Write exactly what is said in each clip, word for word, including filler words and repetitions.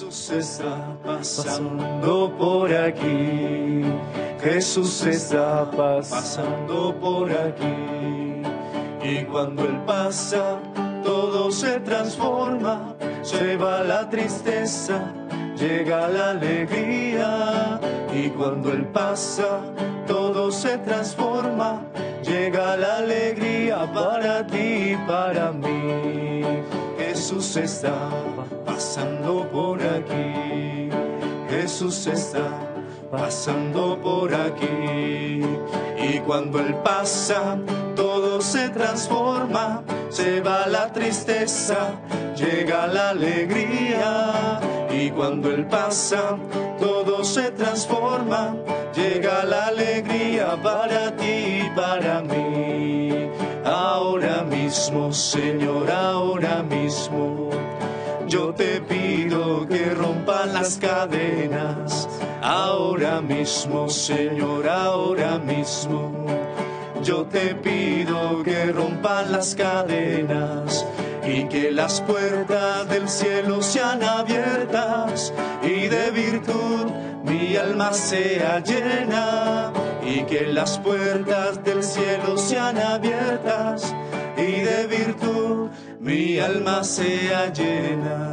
Jesús está pasando por aquí. Jesús está pasando por aquí. Y cuando Él pasa, todo se transforma. Se va la tristeza, llega la alegría. Y cuando Él pasa, todo se transforma. Llega la alegría para ti y para mí. Jesús está pasando por aquí. Jesús está pasando por aquí. Y cuando Él pasa, todo se transforma. Se va la tristeza, llega la alegría. Y cuando Él pasa, todo se transforma. Llega la alegría para ti y para mí. Ahora mismo, Señor, ahora mismo, yo te pido que rompan las cadenas. Ahora mismo, Señor, ahora mismo, yo te pido que rompan las cadenas y que las puertas del cielo sean abiertas y de virtud mi alma sea llena, y que las puertas del cielo sean abiertas y de virtud mi alma sea llena.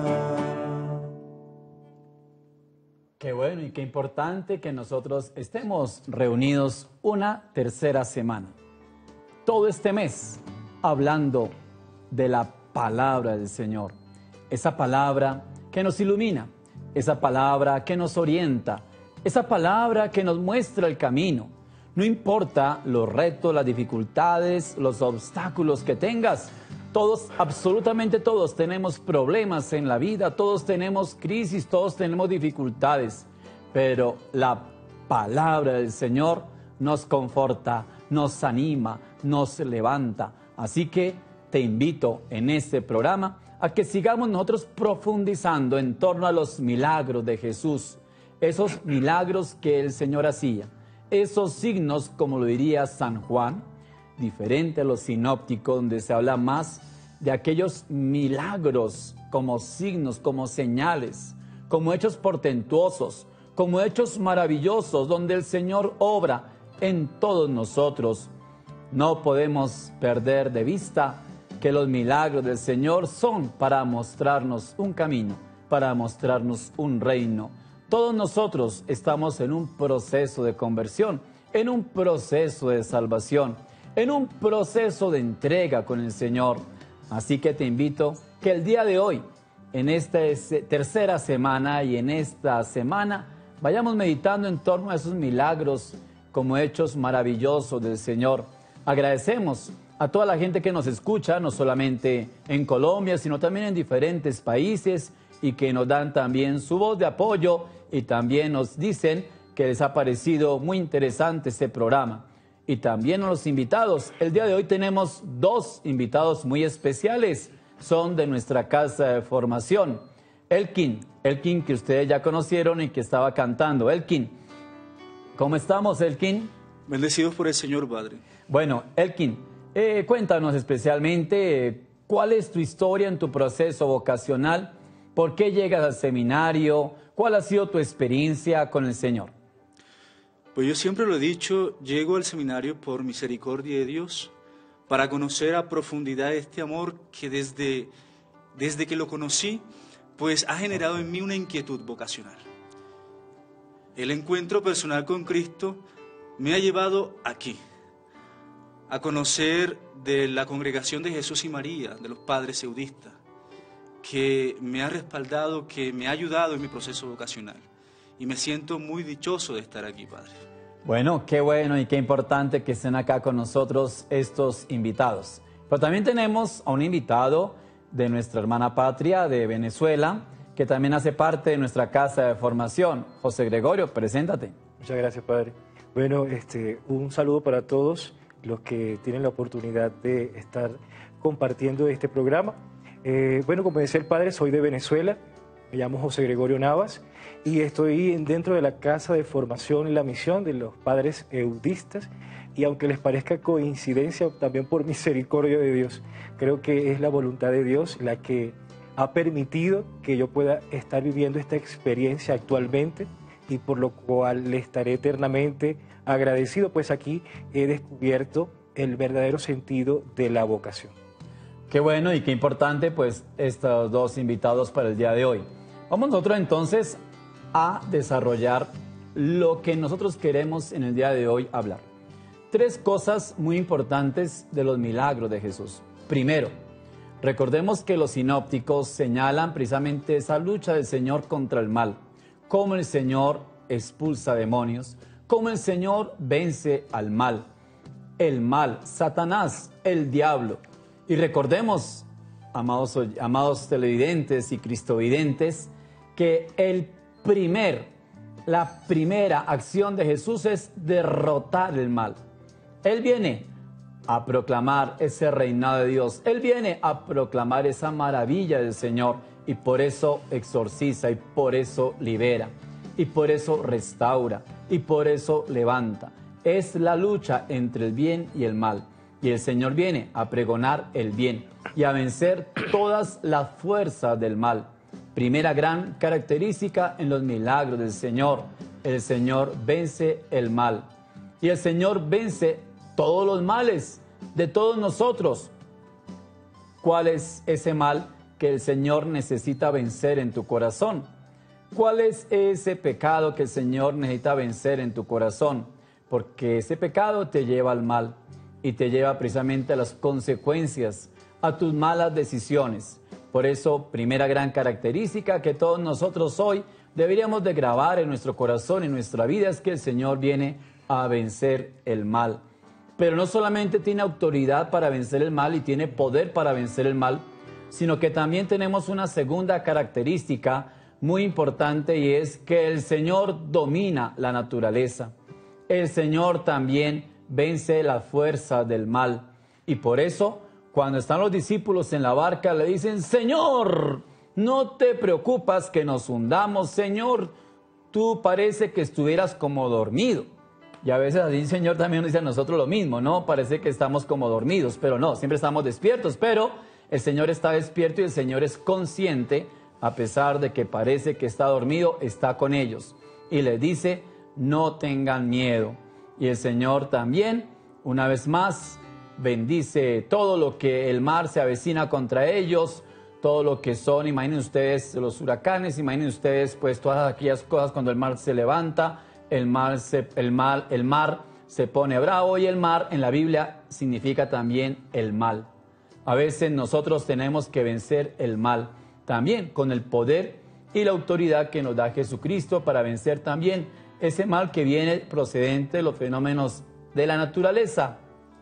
Qué bueno y qué importante que nosotros estemos reunidos una tercera semana. Todo este mes hablando de la palabra del Señor. Esa palabra que nos ilumina, esa palabra que nos orienta, esa palabra que nos muestra el camino. No importa los retos, las dificultades, los obstáculos que tengas. Todos, absolutamente todos tenemos problemas en la vida, todos tenemos crisis, todos tenemos dificultades. Pero la palabra del Señor nos conforta, nos anima, nos levanta. Así que te invito en este programa a que sigamos nosotros profundizando en torno a los milagros de Jesús. Esos milagros que el Señor hacía. Esos signos, como lo diría San Juan, diferente a los sinópticos, donde se habla más de aquellos milagros como signos, como señales, como hechos portentuosos, como hechos maravillosos, donde el Señor obra en todos nosotros. No podemos perder de vista que los milagros del Señor son para mostrarnos un camino, para mostrarnos un reino. Todos nosotros estamos en un proceso de conversión, en un proceso de salvación, en un proceso de entrega con el Señor. Así que te invito que el día de hoy, en esta tercera semana y en esta semana, vayamos meditando en torno a esos milagros como hechos maravillosos del Señor. Agradecemos a toda la gente que nos escucha, no solamente en Colombia, sino también en diferentes países, y que nos dan también su voz de apoyo y también nos dicen que les ha parecido muy interesante este programa. Y también a los invitados. El día de hoy tenemos dos invitados muy especiales. Son de nuestra casa de formación. Elkin, Elkin que ustedes ya conocieron y que estaba cantando. Elkin, ¿cómo estamos, Elkin? Bendecidos por el Señor, Padre. Bueno, Elkin, eh, cuéntanos especialmente eh, cuál es tu historia en tu proceso vocacional. ¿Por qué llegas al seminario? ¿Cuál ha sido tu experiencia con el Señor? Pues yo siempre lo he dicho, llego al seminario por misericordia de Dios, para conocer a profundidad este amor que desde, desde que lo conocí, pues ha generado en mí una inquietud vocacional. El encuentro personal con Cristo me ha llevado aquí, a conocer de la congregación de Jesús y María, de los padres eudistas, que me ha respaldado, que me ha ayudado en mi proceso vocacional. Y me siento muy dichoso de estar aquí, Padre. Bueno, qué bueno y qué importante que estén acá con nosotros estos invitados. Pero también tenemos a un invitado de nuestra hermana patria de Venezuela, que también hace parte de nuestra casa de formación. José Gregorio, preséntate. Muchas gracias, Padre. Bueno, este, un saludo para todos los que tienen la oportunidad de estar compartiendo este programa. Eh, bueno, como decía el Padre, soy de Venezuela, me llamo José Gregorio Navas y estoy dentro de la Casa de Formación y la Misión de los Padres Eudistas, y aunque les parezca coincidencia, también por misericordia de Dios, creo que es la voluntad de Dios la que ha permitido que yo pueda estar viviendo esta experiencia actualmente y por lo cual le estaré eternamente agradecido, pues aquí he descubierto el verdadero sentido de la vocación. Qué bueno y qué importante pues estos dos invitados para el día de hoy. Vamos nosotros entonces a desarrollar lo que nosotros queremos en el día de hoy hablar. Tres cosas muy importantes de los milagros de Jesús. Primero, recordemos que los sinópticos señalan precisamente esa lucha del Señor contra el mal, cómo el Señor expulsa demonios, cómo el Señor vence al mal, el mal, Satanás, el diablo. Y recordemos, amados, amados televidentes y cristovidentes, que el primer, la primera acción de Jesús es derrotar el mal. Él viene a proclamar ese reinado de Dios. Él viene a proclamar esa maravilla del Señor y por eso exorciza y por eso libera y por eso restaura y por eso levanta. Es la lucha entre el bien y el mal y el Señor viene a pregonar el bien y a vencer todas las fuerzas del mal. Primera gran característica en los milagros del Señor: el Señor vence el mal y el Señor vence todos los males de todos nosotros. ¿Cuál es ese mal que el Señor necesita vencer en tu corazón? ¿Cuál es ese pecado que el Señor necesita vencer en tu corazón? Porque ese pecado te lleva al mal y te lleva precisamente a las consecuencias, a tus malas decisiones. Por eso, primera gran característica que todos nosotros hoy deberíamos de grabar en nuestro corazón, en nuestra vida, es que el Señor viene a vencer el mal. Pero no solamente tiene autoridad para vencer el mal y tiene poder para vencer el mal, sino que también tenemos una segunda característica muy importante y es que el Señor domina la naturaleza. El Señor también vence la fuerza del mal. Y por eso, cuando están los discípulos en la barca, le dicen: Señor, no te preocupas que nos hundamos. Señor, tú parece que estuvieras como dormido. Y a veces así el Señor también nos dice a nosotros lo mismo, ¿no? Parece que estamos como dormidos, pero no, siempre estamos despiertos. Pero el Señor está despierto y el Señor es consciente, a pesar de que parece que está dormido, está con ellos. Y les dice: no tengan miedo. Y el Señor también, una vez más, bendice todo lo que el mar se avecina contra ellos, todo lo que son, imaginen ustedes los huracanes, imaginen ustedes pues todas aquellas cosas cuando el mar se levanta. El mar, se, el, mar, el mar se pone bravo y el mar en la Biblia significa también el mal. A veces nosotros tenemos que vencer el mal también con el poder y la autoridad que nos da Jesucristo para vencer también ese mal que viene procedente de los fenómenos de la naturaleza.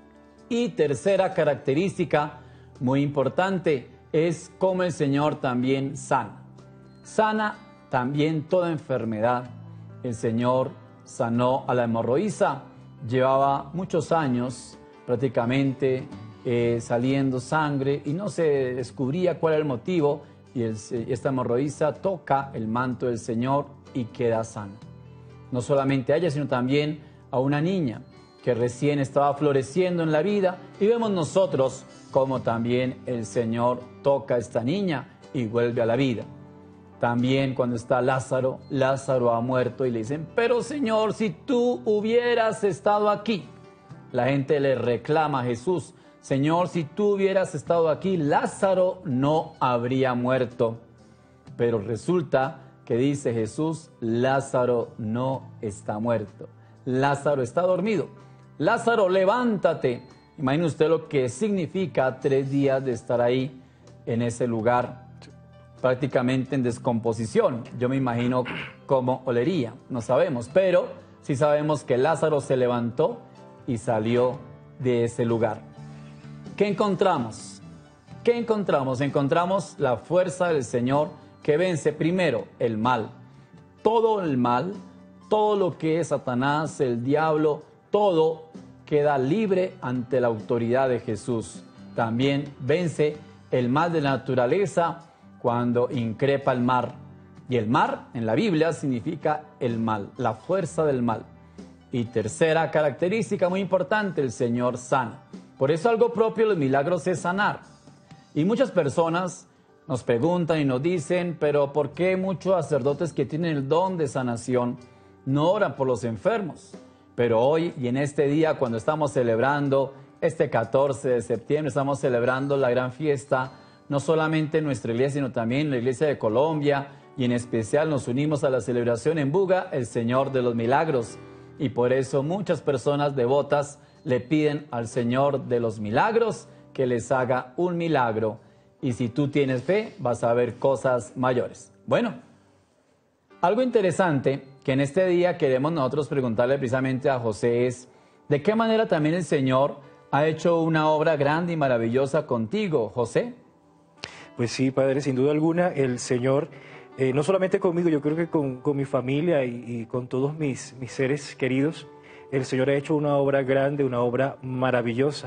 Y tercera característica muy importante es cómo el Señor también sana. Sana también toda enfermedad. El Señor sanó a la hemorroísa, llevaba muchos años prácticamente eh, saliendo sangre y no se descubría cuál era el motivo, y el, esta hemorroísa toca el manto del Señor y queda sana. No solamente a ella, sino también a una niña que recién estaba floreciendo en la vida, y vemos nosotros cómo también el Señor toca a esta niña y vuelve a la vida. También cuando está Lázaro, Lázaro ha muerto y le dicen: pero Señor, si tú hubieras estado aquí. La gente le reclama a Jesús: Señor, si tú hubieras estado aquí, Lázaro no habría muerto. Pero resulta que dice Jesús: Lázaro no está muerto, Lázaro está dormido. Lázaro, levántate. Imagine usted lo que significa tres días de estar ahí en ese lugar, prácticamente en descomposición. Yo me imagino cómo olería, no sabemos, pero sí sabemos que Lázaro se levantó y salió de ese lugar. ¿Qué encontramos? ¿Qué encontramos? Encontramos la fuerza del Señor que vence primero el mal. Todo el mal, todo lo que es Satanás, el diablo, todo queda libre ante la autoridad de Jesús. También vence el mal de la naturaleza cuando increpa el mar. Y el mar en la Biblia significa el mal, la fuerza del mal. Y tercera característica muy importante, el Señor sana. Por eso algo propio de los milagros es sanar. Y muchas personas Nos preguntan y nos dicen, pero ¿por qué muchos sacerdotes que tienen el don de sanación no oran por los enfermos? Pero hoy y en este día, cuando estamos celebrando este catorce de septiembre, estamos celebrando la gran fiesta, no solamente en nuestra iglesia, sino también en la iglesia de Colombia, y en especial nos unimos a la celebración en Buga, el Señor de los Milagros. Y por eso muchas personas devotas le piden al Señor de los Milagros que les haga un milagro. Y si tú tienes fe, vas a ver cosas mayores. Bueno, algo interesante que en este día queremos nosotros preguntarle precisamente a José es, ¿de qué manera también el Señor ha hecho una obra grande y maravillosa contigo, José? Pues sí, Padre, sin duda alguna, el Señor, eh, no solamente conmigo, yo creo que con, con mi familia y, y con todos mis, mis seres queridos, el Señor ha hecho una obra grande, una obra maravillosa.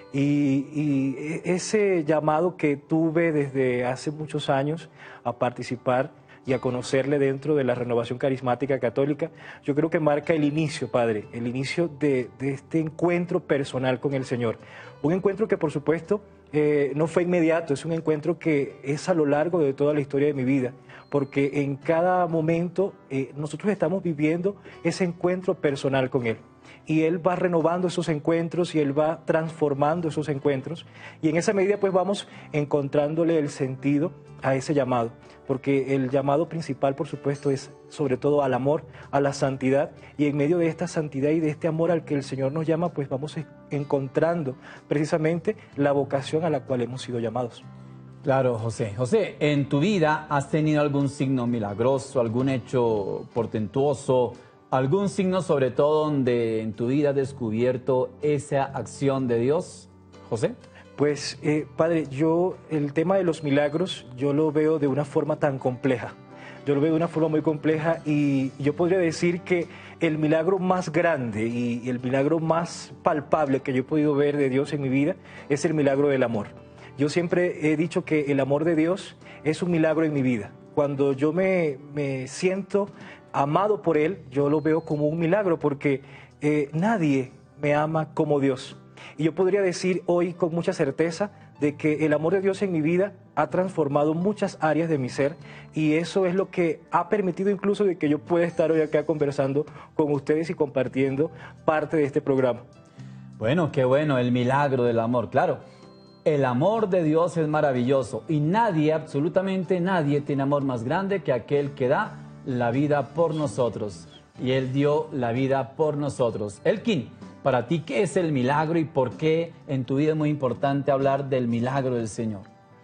Y, y ese llamado que tuve desde hace muchos años a participar y a conocerle dentro de la Renovación Carismática Católica, yo creo que marca el inicio, Padre, el inicio de, de este encuentro personal con el Señor. Un encuentro que, por supuesto, eh, no fue inmediato, es un encuentro que es a lo largo de toda la historia de mi vida, porque en cada momento eh, nosotros estamos viviendo ese encuentro personal con Él. Y Él va renovando esos encuentros y Él va transformando esos encuentros. Y en esa medida pues vamos encontrándole el sentido a ese llamado. Porque el llamado principal, por supuesto, es sobre todo al amor, a la santidad. Y en medio de esta santidad y de este amor al que el Señor nos llama, pues vamos encontrando precisamente la vocación a la cual hemos sido llamados. Claro, José. José, ¿en tu vida has tenido algún signo milagroso, algún hecho portentuoso, algún signo sobre todo donde en tu vida has descubierto esa acción de Dios, José? Pues, eh, Padre, yo el tema de los milagros, yo lo veo de una forma tan compleja. Yo lo veo de una forma muy compleja y yo podría decir que el milagro más grande y el milagro más palpable que yo he podido ver de Dios en mi vida es el milagro del amor. Yo siempre he dicho que el amor de Dios es un milagro en mi vida. Cuando yo me, me siento amado por Él, yo lo veo como un milagro porque eh, nadie me ama como Dios. Y yo podría decir hoy con mucha certeza de que el amor de Dios en mi vida ha transformado muchas áreas de mi ser y eso es lo que ha permitido incluso de que yo pueda estar hoy acá conversando con ustedes y compartiendo parte de este programa. Bueno, qué bueno, el milagro del amor, claro. El amor de Dios es maravilloso y nadie, absolutamente nadie, tiene amor más grande que aquel que da la vida por nosotros. Y Él dio la vida por nosotros. Elkin, para ti, ¿qué es el milagro y por qué en tu vida es muy importante hablar del milagro del Señor?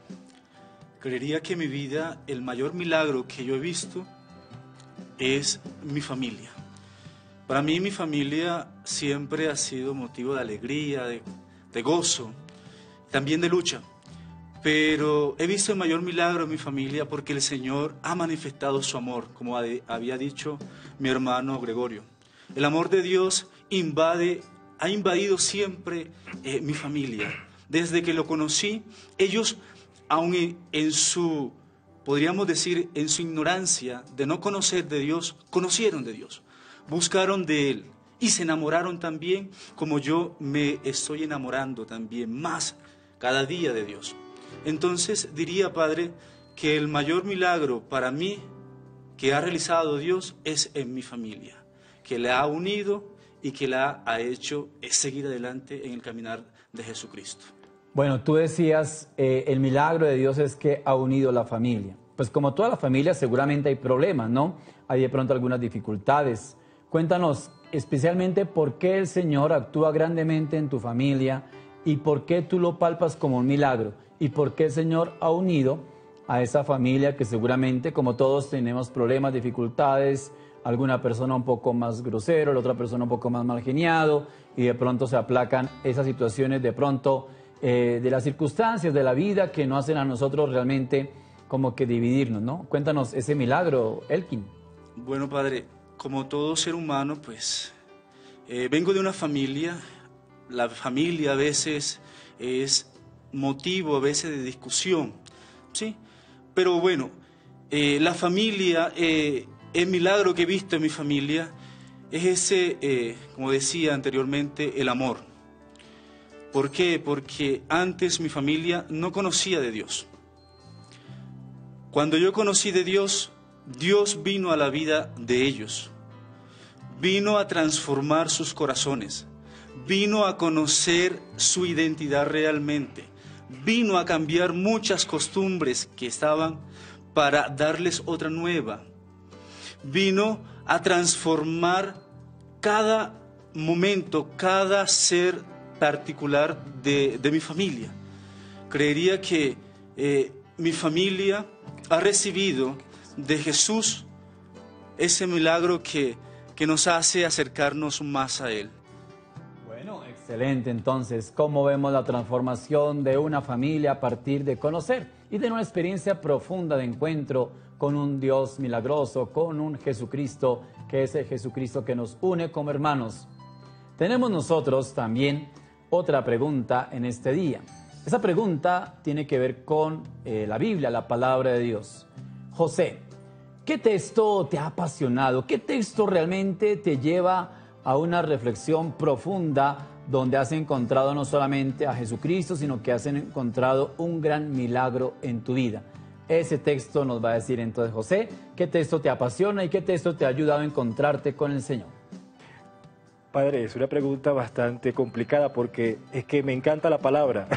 Creería que en mi vida el mayor milagro que yo he visto es mi familia. Para mí mi familia siempre ha sido motivo de alegría, de, de gozo, también de lucha. Pero he visto el mayor milagro en mi familia porque el Señor ha manifestado su amor, como había dicho mi hermano Gregorio. El amor de Dios invade, ha invadido siempre eh, mi familia. Desde que lo conocí, ellos, aun en su, podríamos decir, en su ignorancia de no conocer de Dios, conocieron de Dios, buscaron de Él y se enamoraron también, como yo me estoy enamorando también más cada día de Dios. Entonces diría, Padre, que el mayor milagro para mí que ha realizado Dios es en mi familia, que la ha unido y que la ha hecho seguir adelante en el caminar de Jesucristo. Bueno, tú decías, eh, el milagro de Dios es que ha unido la familia. Pues como toda la familia seguramente hay problemas, ¿no? Hay de pronto algunas dificultades. Cuéntanos especialmente por qué el Señor actúa grandemente en tu familia y por qué tú lo palpas como un milagro y por qué el Señor ha unido a esa familia que seguramente, como todos, tenemos problemas, dificultades, alguna persona un poco más grosero, la otra persona un poco más mal geniado, y de pronto se aplacan esas situaciones de pronto eh, de las circunstancias de la vida que nos hacen a nosotros realmente como que dividirnos, ¿no? Cuéntanos ese milagro, Elkin. Bueno, Padre, como todo ser humano, pues eh, vengo de una familia. La familia a veces es motivo a veces de discusión, ¿sí? Pero bueno, eh, la familia, eh, el milagro que he visto en mi familia es ese, eh, como decía anteriormente, el amor. ¿Por qué? Porque antes mi familia no conocía de Dios. Cuando yo conocí de Dios, Dios vino a la vida de ellos, vino a transformar sus corazones, vino a conocer su identidad realmente, vino a cambiar muchas costumbres que estaban para darles otra nueva, vino a transformar cada momento, cada ser particular de, de mi familia. Creería que eh, mi familia ha recibido de Jesús ese milagro que, que nos hace acercarnos más a Él. Bueno, excelente. Entonces, ¿cómo vemos la transformación de una familia a partir de conocer y de una experiencia profunda de encuentro con un Dios milagroso, con un Jesucristo, que es el Jesucristo que nos une como hermanos? Tenemos nosotros también otra pregunta en este día. Esa pregunta tiene que ver con eh, la Biblia, la palabra de Dios. José, ¿qué texto te ha apasionado? ¿Qué texto realmente te lleva a una reflexión profunda donde has encontrado no solamente a Jesucristo, sino que has encontrado un gran milagro en tu vida? Ese texto nos va a decir entonces José, ¿qué texto te apasiona y qué texto te ha ayudado a encontrarte con el Señor? Padre, es una pregunta bastante complicada porque es que me encanta la palabra,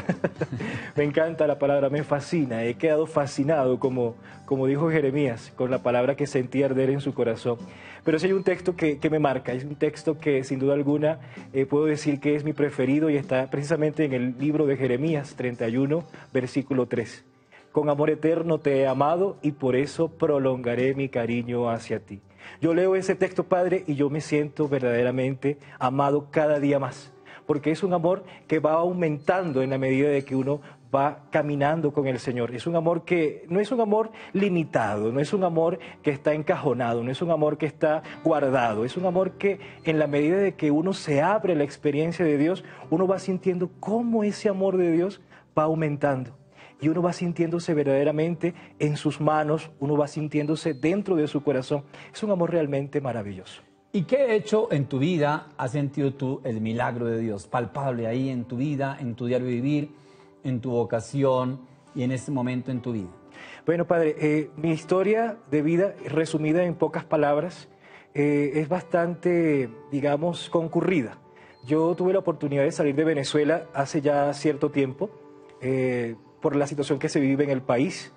me encanta la palabra, me fascina, he quedado fascinado, como, como dijo Jeremías, con la palabra que sentía arder en su corazón. Pero sí hay un texto que, que me marca, es un texto que sin duda alguna eh, puedo decir que es mi preferido y está precisamente en el libro de Jeremías treinta y uno, versículo tres. Con amor eterno te he amado y por eso prolongaré mi cariño hacia ti. Yo leo ese texto, Padre, y yo me siento verdaderamente amado cada día más, porque es un amor que va aumentando en la medida de que uno va caminando con el Señor. Es un amor que no es un amor limitado, no es un amor que está encajonado, no es un amor que está guardado, es un amor que en la medida de que uno se abre a la experiencia de Dios, uno va sintiendo cómo ese amor de Dios va aumentando. Y uno va sintiéndose verdaderamente en sus manos, uno va sintiéndose dentro de su corazón. Es un amor realmente maravilloso. ¿Y qué hecho en tu vida has sentido tú el milagro de Dios? Palpable ahí en tu vida, en tu diario vivir, en tu vocación y en ese momento en tu vida. Bueno, Padre, eh, mi historia de vida, resumida en pocas palabras, eh, es bastante, digamos, concurrida. Yo tuve la oportunidad de salir de Venezuela hace ya cierto tiempo, eh, por la situación que se vive en el país,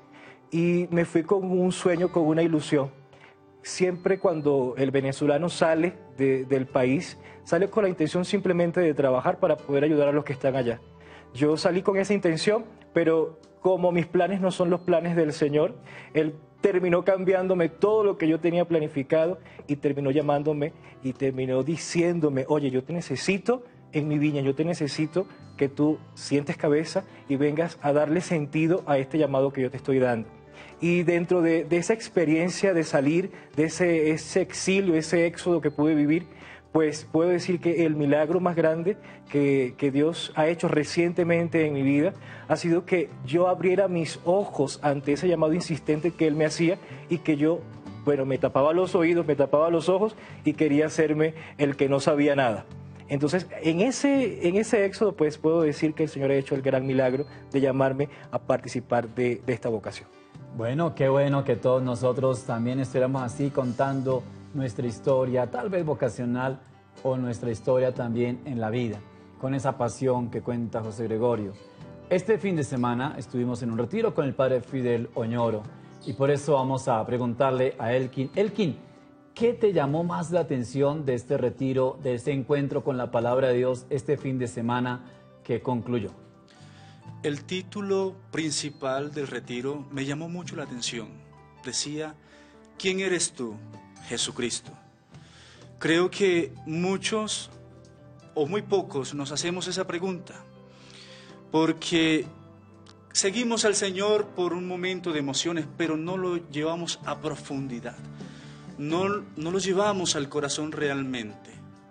y me fui con un sueño, con una ilusión. Siempre cuando el venezolano sale de, del país, sale con la intención simplemente de trabajar para poder ayudar a los que están allá. Yo salí con esa intención, pero como mis planes no son los planes del Señor, Él terminó cambiándome todo lo que yo tenía planificado y terminó llamándome y terminó diciéndome, oye, yo te necesito en mi viña, yo te necesito que tú sientes cabeza y vengas a darle sentido a este llamado que yo te estoy dando. Y dentro de, de esa experiencia de salir, de ese, ese exilio, ese éxodo que pude vivir, pues puedo decir que el milagro más grande que, que Dios ha hecho recientemente en mi vida ha sido que yo abriera mis ojos ante ese llamado insistente que Él me hacía y que yo, bueno, me tapaba los oídos, me tapaba los ojos y quería hacerme el que no sabía nada. Entonces, en ese, en ese éxodo, pues puedo decir que el Señor ha hecho el gran milagro de llamarme a participar de, de esta vocación. Bueno, qué bueno que todos nosotros también estuviéramos así contando nuestra historia, tal vez vocacional, o nuestra historia también en la vida, con esa pasión que cuenta José Gregorio. Este fin de semana estuvimos en un retiro con el padre Fidel Oñoro y por eso vamos a preguntarle a Elkin. Elkin, ¿qué te llamó más la atención de este retiro, de este encuentro con la palabra de Dios este fin de semana que concluyó? El título principal del retiro me llamó mucho la atención. Decía, ¿quién eres tú, Jesucristo? Creo que muchos o muy pocos nos hacemos esa pregunta, porque seguimos al Señor por un momento de emociones, pero no lo llevamos a profundidad. No, no lo llevamos al corazón realmente.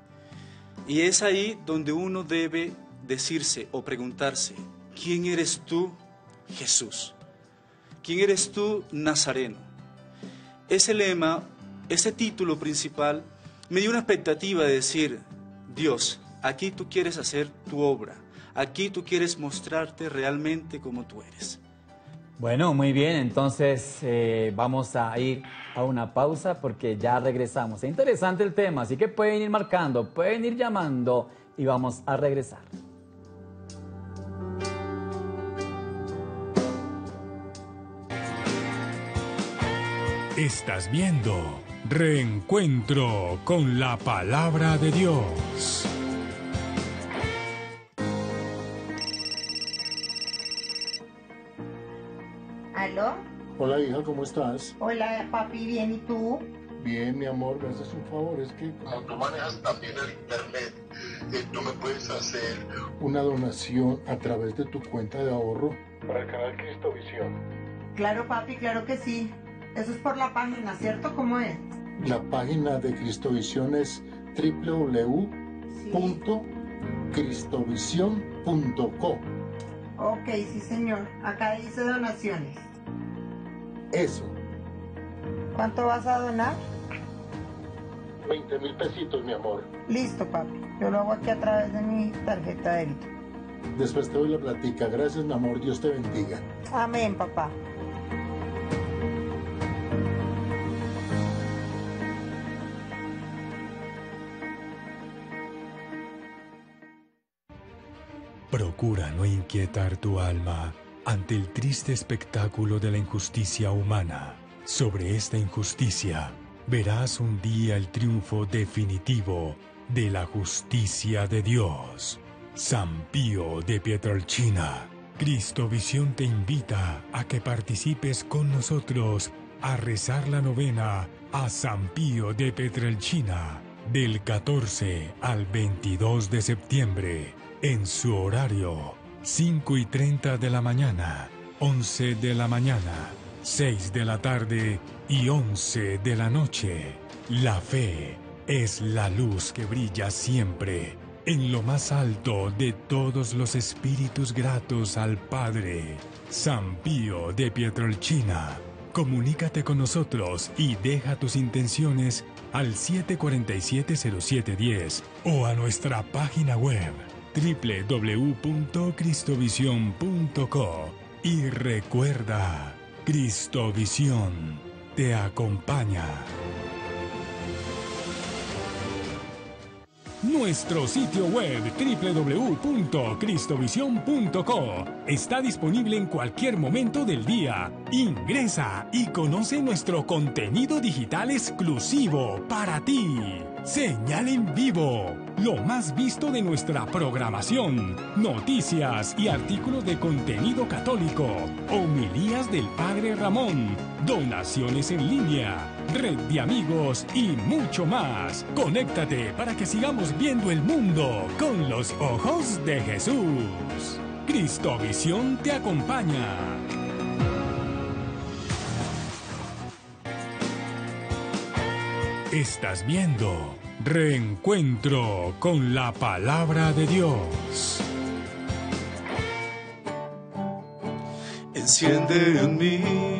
Y es ahí donde uno debe decirse o preguntarse, ¿quién eres tú, Jesús? ¿Quién eres tú, Nazareno? Ese lema, ese título principal, me dio una expectativa de decir, Dios, aquí tú quieres hacer tu obra, aquí tú quieres mostrarte realmente como tú eres. Bueno, muy bien, entonces eh, vamos a ir a una pausa porque ya regresamos. Es interesante el tema, así que pueden ir marcando, pueden ir llamando y vamos a regresar. Estás viendo Reencuentro con la Palabra de Dios. ¿Aló? Hola hija, ¿cómo estás? Hola papi, bien, ¿y tú? Bien, mi amor, me haces un favor, es que Como tú manejas también el internet, eh, tú me puedes hacer una donación a través de tu cuenta de ahorro para el canal Cristovisión. Claro papi, claro que sí. Eso es por la página, ¿cierto? ¿Cómo es? La página de Cristovisión es w w w punto cristovisión punto co. Ok, sí señor. Acá dice donaciones. Eso, ¿Cuánto vas a donar? veinte mil pesitos, mi amor. Listo papi. Yo lo hago aquí a través de mi tarjeta de débito. Después te doy la platica. Gracias, mi amor. Dios te bendiga. Amén, papá. Procura no inquietar tu alma ante el triste espectáculo de la injusticia humana. Sobre esta injusticia, verás un día el triunfo definitivo de la justicia de Dios. San Pío de Pietrelcina, Cristovisión te invita a que participes con nosotros a rezar la novena a San Pío de Pietrelcina del catorce al veintidós de septiembre en su horario cinco y treinta de la mañana, once de la mañana, seis de la tarde y once de la noche. La fe es la luz que brilla siempre en lo más alto de todos los espíritus gratos al Padre. San Pío de Pietrelcina, comunícate con nosotros y deja tus intenciones al siete cuatro siete cero siete uno cero o a nuestra página web w w w punto cristovisión punto co. Y recuerda, Cristovisión te acompaña. Nuestro sitio web w w w punto cristovisión punto co está disponible en cualquier momento del día. Ingresa y conoce nuestro contenido digital exclusivo para ti. Señal en vivo, lo más visto de nuestra programación, noticias y artículos de contenido católico, homilías del Padre Ramón, donaciones en línea, red de amigos y mucho más. Conéctate para que sigamos viendo el mundo con los ojos de Jesús. Cristovisión te acompaña. Estás viendo Reencuentro con la Palabra de Dios. Enciende en mí,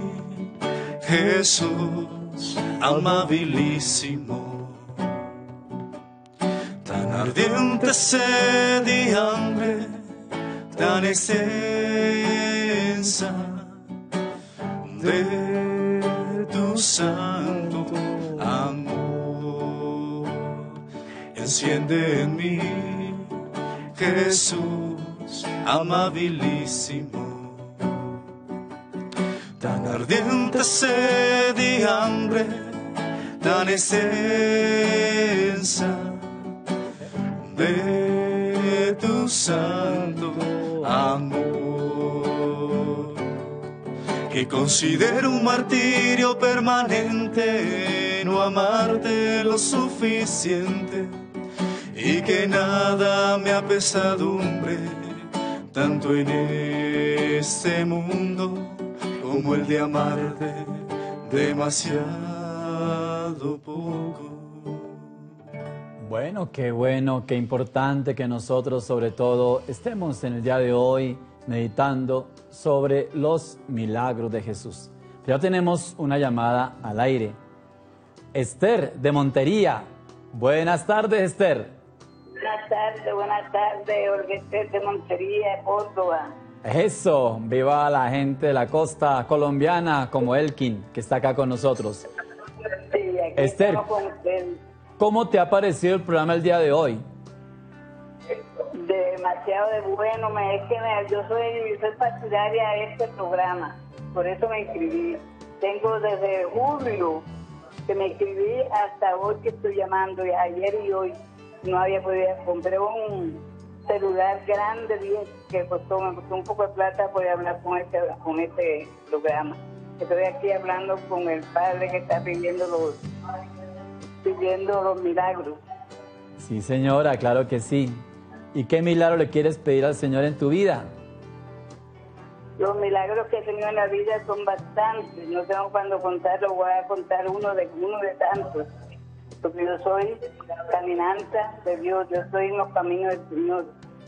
Jesús, amabilísimo, tan ardiente sed y hambre, tan extensa de tu santo amor. Enciende en mí, Jesús, amabilísimo, tan ardiente sed y hambre, tan extensa de tu santo amor, que considero un martirio permanente no amarte lo suficiente, y que nada me apesadumbre tanto en este mundo como el de amarte demasiado poco. Bueno, qué bueno, qué importante que nosotros sobre todo estemos en el día de hoy meditando sobre los milagros de Jesús. Ya tenemos una llamada al aire. Esther de Montería. Buenas tardes, Esther. Buenas tardes, buenas tardes, Olga Esther de Montería, Córdoba. Eso, viva la gente de la costa colombiana como Elkin, que está acá con nosotros. Sí, aquí Esther, estamos con usted. ¿cómo te ha parecido el programa el día de hoy? Demasiado de bueno, me, es que me, yo soy, soy partidaria de este programa, por eso me inscribí. Tengo desde julio que me inscribí hasta hoy que estoy llamando, y ayer y hoy no había podido, compré un celular grande bien, que costó, me costó un poco de plata poder hablar con este, con este programa. Estoy aquí hablando con el padre que está pidiendo los, pidiendo los milagros. Sí, señora, claro que sí. ¿Y qué milagro le quieres pedir al Señor en tu vida? Los milagros que he tenido en la vida son bastantes, no tengo cuándo contarlo, voy a contar uno de uno de tantos, porque yo soy caminanta de Dios, yo estoy en los caminos del Señor.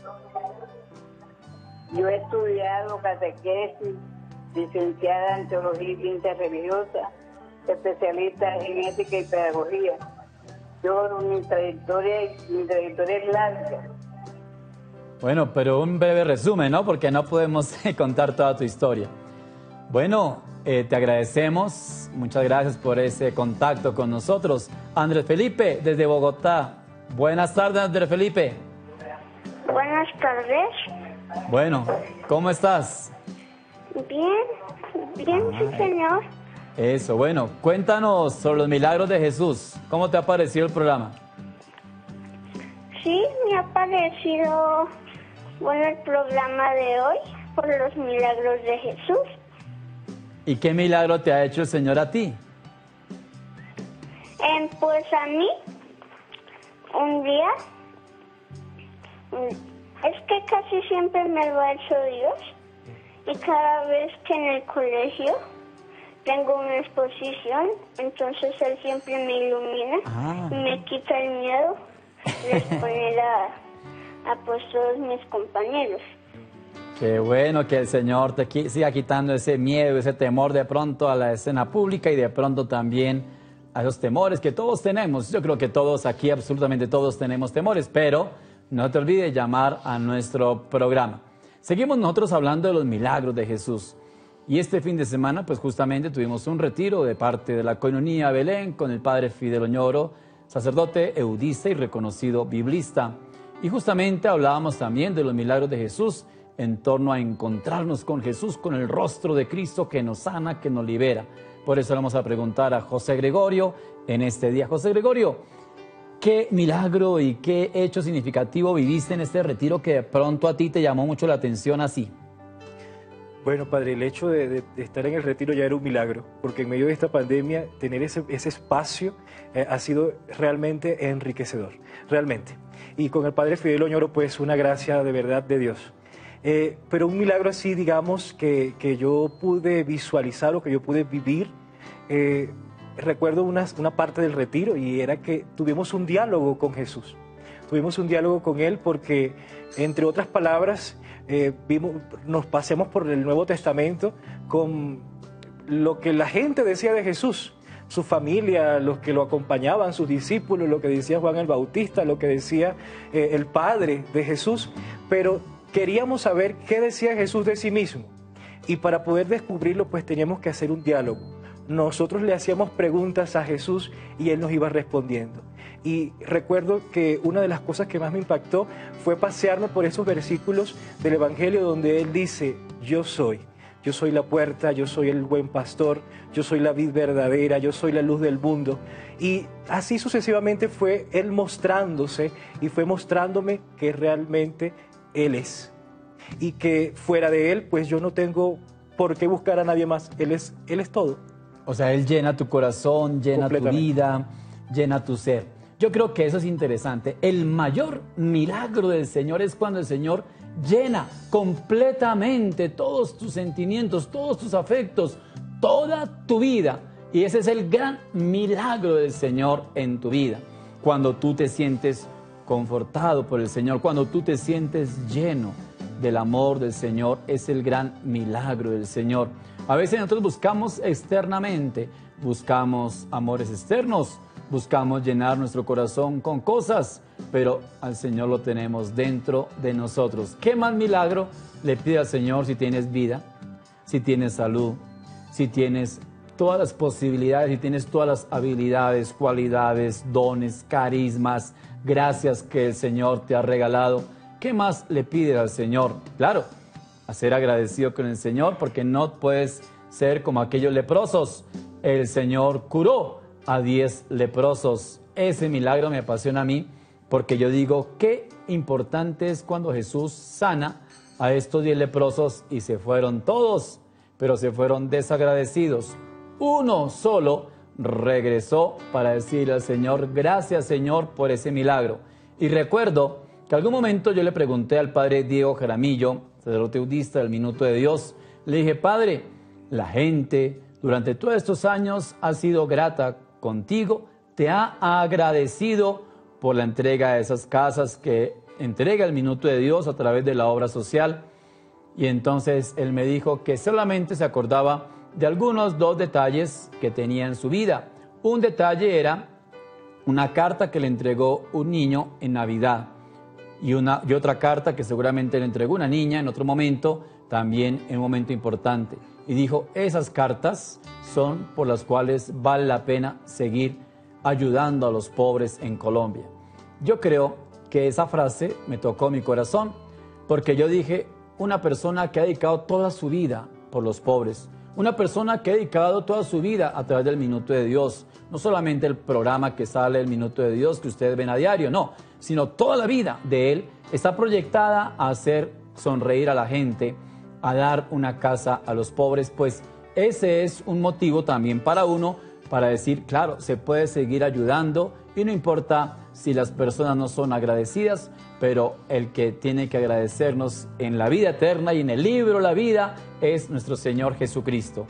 Yo he estudiado catequesis, licenciada en teología y ciencias religiosas, especialista en ética y pedagogía. Yo, mi trayectoria, mi trayectoria es larga. Bueno, pero un breve resumen, ¿no? Porque no podemos contar toda tu historia. Bueno, eh, te agradecemos. Muchas gracias por ese contacto con nosotros. Andrés Felipe, desde Bogotá. Buenas tardes, Andrés Felipe. Buenas tardes. Bueno, ¿cómo estás? Bien, bien, sí, señor. Eso, bueno, cuéntanos sobre los milagros de Jesús. ¿Cómo te ha parecido el programa? Sí, me ha parecido bueno el programa de hoy por los milagros de Jesús. ¿Y qué milagro te ha hecho el Señor a ti? Eh, pues a mí, un día, es que casi siempre me lo ha hecho Dios, y cada vez que en el colegio tengo una exposición, entonces Él siempre me ilumina, Ah. y me quita el miedo de exponer a, a pues todos mis compañeros. Qué bueno que el Señor te qui- siga quitando ese miedo, ese temor de pronto a la escena pública y de pronto también a esos temores que todos tenemos. Yo creo que todos aquí, absolutamente todos tenemos temores, pero no te olvides llamar a nuestro programa. Seguimos nosotros hablando de los milagros de Jesús. Y este fin de semana, pues justamente tuvimos un retiro de parte de la Coinonía Belén con el padre Fidel Oñoro, sacerdote, eudista y reconocido biblista. Y justamente hablábamos también de los milagros de Jesús en torno a encontrarnos con Jesús, con el rostro de Cristo que nos sana, que nos libera. Por eso vamos a preguntar a José Gregorio en este día. José Gregorio, ¿qué milagro y qué hecho significativo viviste en este retiro que de pronto a ti te llamó mucho la atención así? Bueno, padre, el hecho de, de- de estar en el retiro ya era un milagro, porque en medio de esta pandemia, tener ese, ese espacio eh, ha sido realmente enriquecedor, realmente. Y con el padre Fidel Oñoro, pues una gracia de verdad de Dios. Eh, pero un milagro así, digamos, que, que yo pude visualizar o que yo pude vivir, eh, recuerdo una, una parte del retiro y era que tuvimos un diálogo con Jesús. Tuvimos un diálogo con Él porque, entre otras palabras, eh, vimos, nos paseamos por el Nuevo Testamento con lo que la gente decía de Jesús, su familia, los que lo acompañaban, sus discípulos, lo que decía Juan el Bautista, lo que decía eh, el Padre de Jesús, pero queríamos saber qué decía Jesús de sí mismo. Y para poder descubrirlo, pues teníamos que hacer un diálogo. Nosotros le hacíamos preguntas a Jesús y Él nos iba respondiendo. Y recuerdo que una de las cosas que más me impactó fue pasearme por esos versículos del Evangelio donde Él dice, yo soy, yo soy la puerta, yo soy el buen pastor, yo soy la vid verdadera, yo soy la luz del mundo. Y así sucesivamente fue Él mostrándose y fue mostrándome que realmente Él es. Y que fuera de Él, pues yo no tengo por qué buscar a nadie más. Él es, Él es todo. O sea, Él llena tu corazón, llena tu vida, llena tu ser. Yo creo que eso es interesante. El mayor milagro del Señor es cuando el Señor llena completamente todos tus sentimientos, todos tus afectos, toda tu vida. Y ese es el gran milagro del Señor en tu vida. Cuando tú te sientes confortado por el Señor, cuando tú te sientes lleno del amor del Señor, es el gran milagro del Señor. A veces nosotros buscamos externamente, buscamos amores externos, buscamos llenar nuestro corazón con cosas, pero al Señor lo tenemos dentro de nosotros. ¿Qué más milagro le pide al Señor si tienes vida, si tienes salud, si tienes todas las posibilidades, si tienes todas las habilidades, cualidades, dones, carismas, gracias que el Señor te ha regalado? ¿Qué más le pide al Señor? Claro, a ser agradecido con el Señor, porque no puedes ser como aquellos leprosos. El Señor curó a diez leprosos. Ese milagro me apasiona a mí, porque yo digo, qué importante es cuando Jesús sana a estos diez leprosos y se fueron todos, pero se fueron desagradecidos. Uno solo regresó para decirle al Señor, gracias Señor por ese milagro. Y recuerdo que algún momento yo le pregunté al padre Diego Jaramillo, sacerdote budista del Minuto de Dios, le dije, padre, la gente durante todos estos años ha sido grata contigo, te ha agradecido por la entrega de esas casas que entrega el Minuto de Dios a través de la obra social. Y entonces él me dijo que solamente se acordaba de algunos dos detalles que tenía en su vida. Un detalle era una carta que le entregó un niño en Navidad y, una, y otra carta que seguramente le entregó una niña en otro momento, también en un momento importante. Y dijo, esas cartas son por las cuales vale la pena seguir ayudando a los pobres en Colombia. Yo creo que esa frase me tocó mi corazón, porque yo dije, una persona que ha dedicado toda su vida por los pobres, una persona que ha dedicado toda su vida a través del Minuto de Dios, no solamente el programa que sale el Minuto de Dios que ustedes ven a diario, no, sino toda la vida de él está proyectada a hacer sonreír a la gente, a dar una casa a los pobres. Pues ese es un motivo también para uno, para decir, claro, se puede seguir ayudando y no importa si las personas no son agradecidas, pero el que tiene que agradecernos en la vida eterna y en el libro La Vida es nuestro Señor Jesucristo.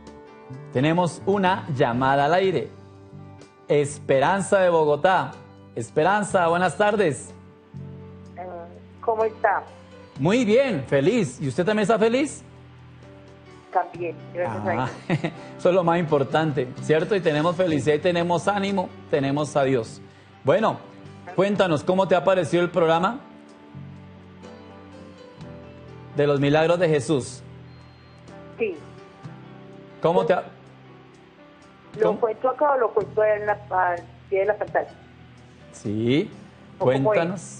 Tenemos una llamada al aire. Esperanza de Bogotá. Esperanza, buenas tardes. ¿Cómo está? Muy bien, feliz. ¿Y usted también está feliz? También, gracias ah, a Dios. Eso es lo más importante, ¿cierto? Y tenemos felicidad y tenemos ánimo, tenemos a Dios. Bueno, cuéntanos, ¿cómo te ha parecido el programa de los milagros de Jesús? Sí. ¿Cómo te ha...? ¿Lo ¿Cómo? cuento acá o lo cuento en la, al pie de la pantalla? Sí, ¿O cómo cuéntanos.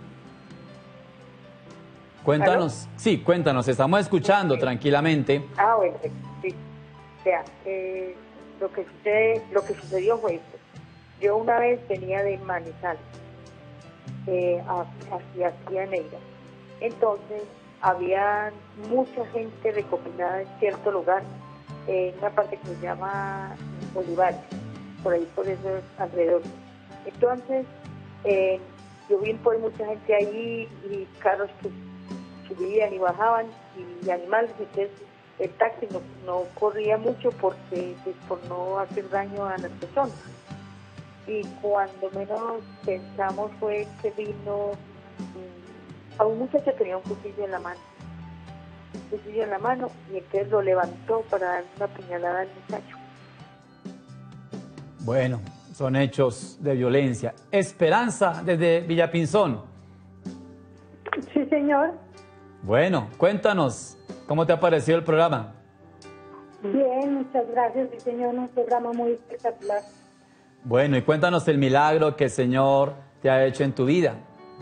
Cuéntanos, ¿Aló? Sí, cuéntanos, estamos escuchando Sí. tranquilamente. Ah, bueno, sí. O sea, eh, lo, que sucede, lo que sucedió fue esto. Yo una vez venía de Manizales, eh, hacia, hacia Neira. Entonces, había mucha gente recopilada en cierto lugar, en una parte que se llama Olivares, por ahí, por esos alrededores. Entonces, eh, yo vi pues mucha gente ahí y carros que subían y bajaban y animales, entonces el taxi no, no corría mucho porque pues, por no hacer daño a las personas. Y cuando menos pensamos fue que vino mm, a un muchacho que tenía un cuchillo en la mano, un cuchillo en la mano, y entonces lo levantó para dar una puñalada al muchacho. Bueno, son hechos de violencia. Esperanza desde Villapinzón. Sí, señor. Bueno, cuéntanos, ¿cómo te ha parecido el programa? Bien, muchas gracias, sí, señor, un programa muy espectacular. Bueno, y cuéntanos el milagro que el Señor te ha hecho en tu vida.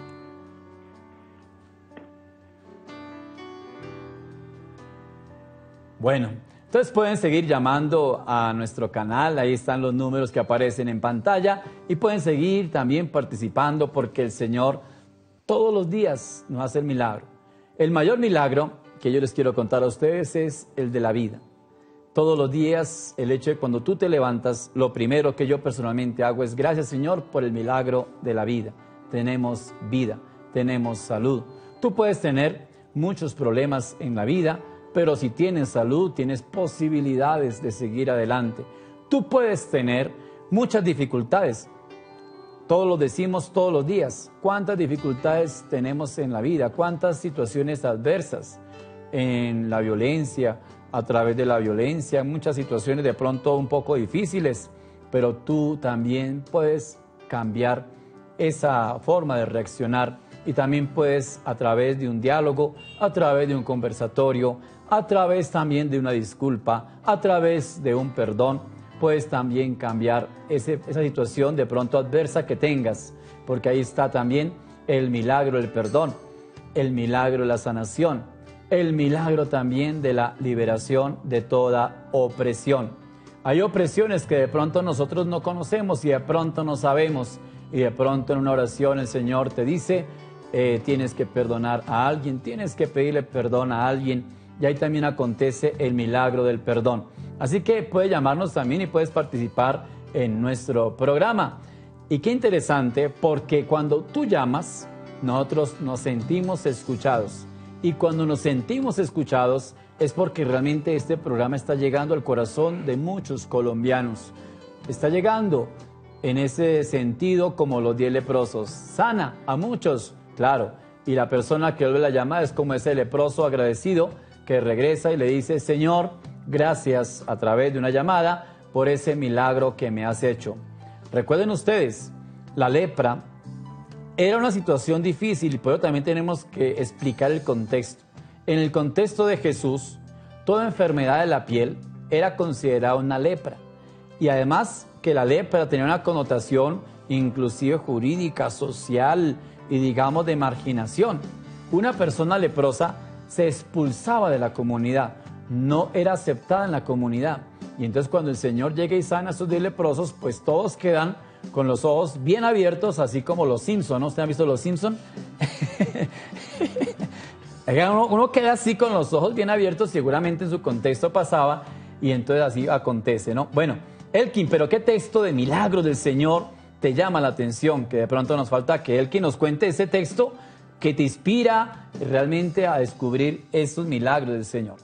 Bueno, entonces pueden seguir llamando a nuestro canal, ahí están los números que aparecen en pantalla y pueden seguir también participando porque el Señor todos los días nos hace el milagro. El mayor milagro que yo les quiero contar a ustedes es el de la vida. Todos los días, el hecho de cuando tú te levantas, lo primero que yo personalmente hago es gracias Señor por el milagro de la vida. Tenemos vida, tenemos salud. Tú puedes tener muchos problemas en la vida, pero si tienes salud, tienes posibilidades de seguir adelante. Tú puedes tener muchas dificultades. Todos lo decimos todos los días. ¿Cuántas dificultades tenemos en la vida? ¿Cuántas situaciones adversas en la violencia, a través de la violencia? Muchas situaciones de pronto un poco difíciles, pero tú también puedes cambiar esa forma de reaccionar y también puedes, a través de un diálogo, a través de un conversatorio, a través también de una disculpa, a través de un perdón, puedes también cambiar ese, esa situación de pronto adversa que tengas, porque ahí está también el milagro del perdón, el milagro de la sanación, el milagro también de la liberación de toda opresión. Hay opresiones que de pronto nosotros no conocemos y de pronto no sabemos, y de pronto en una oración el Señor te dice, eh, tienes que perdonar a alguien, tienes que pedirle perdón a alguien, y ahí también acontece el milagro del perdón. Así que puedes llamarnos también y puedes participar en nuestro programa. Y qué interesante, porque cuando tú llamas, nosotros nos sentimos escuchados. Y cuando nos sentimos escuchados es porque realmente este programa está llegando al corazón de muchos colombianos. Está llegando en ese sentido como los diez leprosos. Sana a muchos, claro. Y la persona que vuelve la llamada es como ese leproso agradecido que regresa y le dice, Señor, gracias a través de una llamada por ese milagro que me has hecho. Recuerden ustedes, la lepra era una situación difícil, pero también tenemos que explicar el contexto. En el contexto de Jesús, toda enfermedad de la piel era considerada una lepra. Y además que la lepra tenía una connotación inclusive jurídica, social y digamos de marginación. Una persona leprosa se expulsaba de la comunidad, no era aceptada en la comunidad. Y entonces cuando el Señor llega y sana a esos diez leprosos, pues todos quedan con los ojos bien abiertos, así como los Simpson, ¿no? ¿Usted ha visto los Simpson? uno, uno queda así con los ojos bien abiertos, seguramente en su contexto pasaba, y entonces así acontece, ¿no? Bueno, Elkin, pero ¿qué texto de milagros del Señor te llama la atención? Que de pronto nos falta que Elkin nos cuente ese texto que te inspira realmente a descubrir esos milagros del Señor.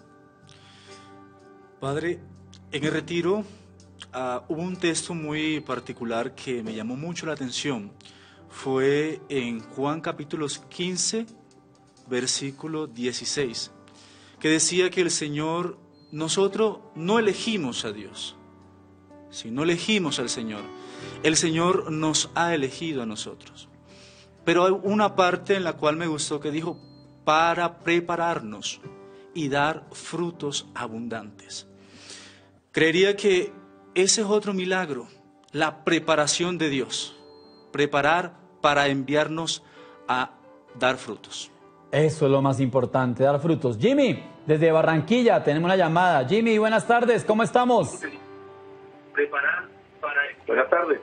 Padre, en el retiro uh, hubo un texto muy particular que me llamó mucho la atención. Fue en Juan capítulo quince, versículo dieciséis, que decía que el Señor, nosotros no elegimos a Dios, si no elegimos al Señor, el Señor nos ha elegido a nosotros. Pero hay una parte en la cual me gustó que dijo, para prepararnos y dar frutos abundantes. Creería que ese es otro milagro, la preparación de Dios, preparar para enviarnos a dar frutos. Eso es lo más importante, dar frutos. Jimmy, desde Barranquilla tenemos una llamada. Jimmy, buenas tardes, ¿cómo estamos? Preparar para... Buenas tardes.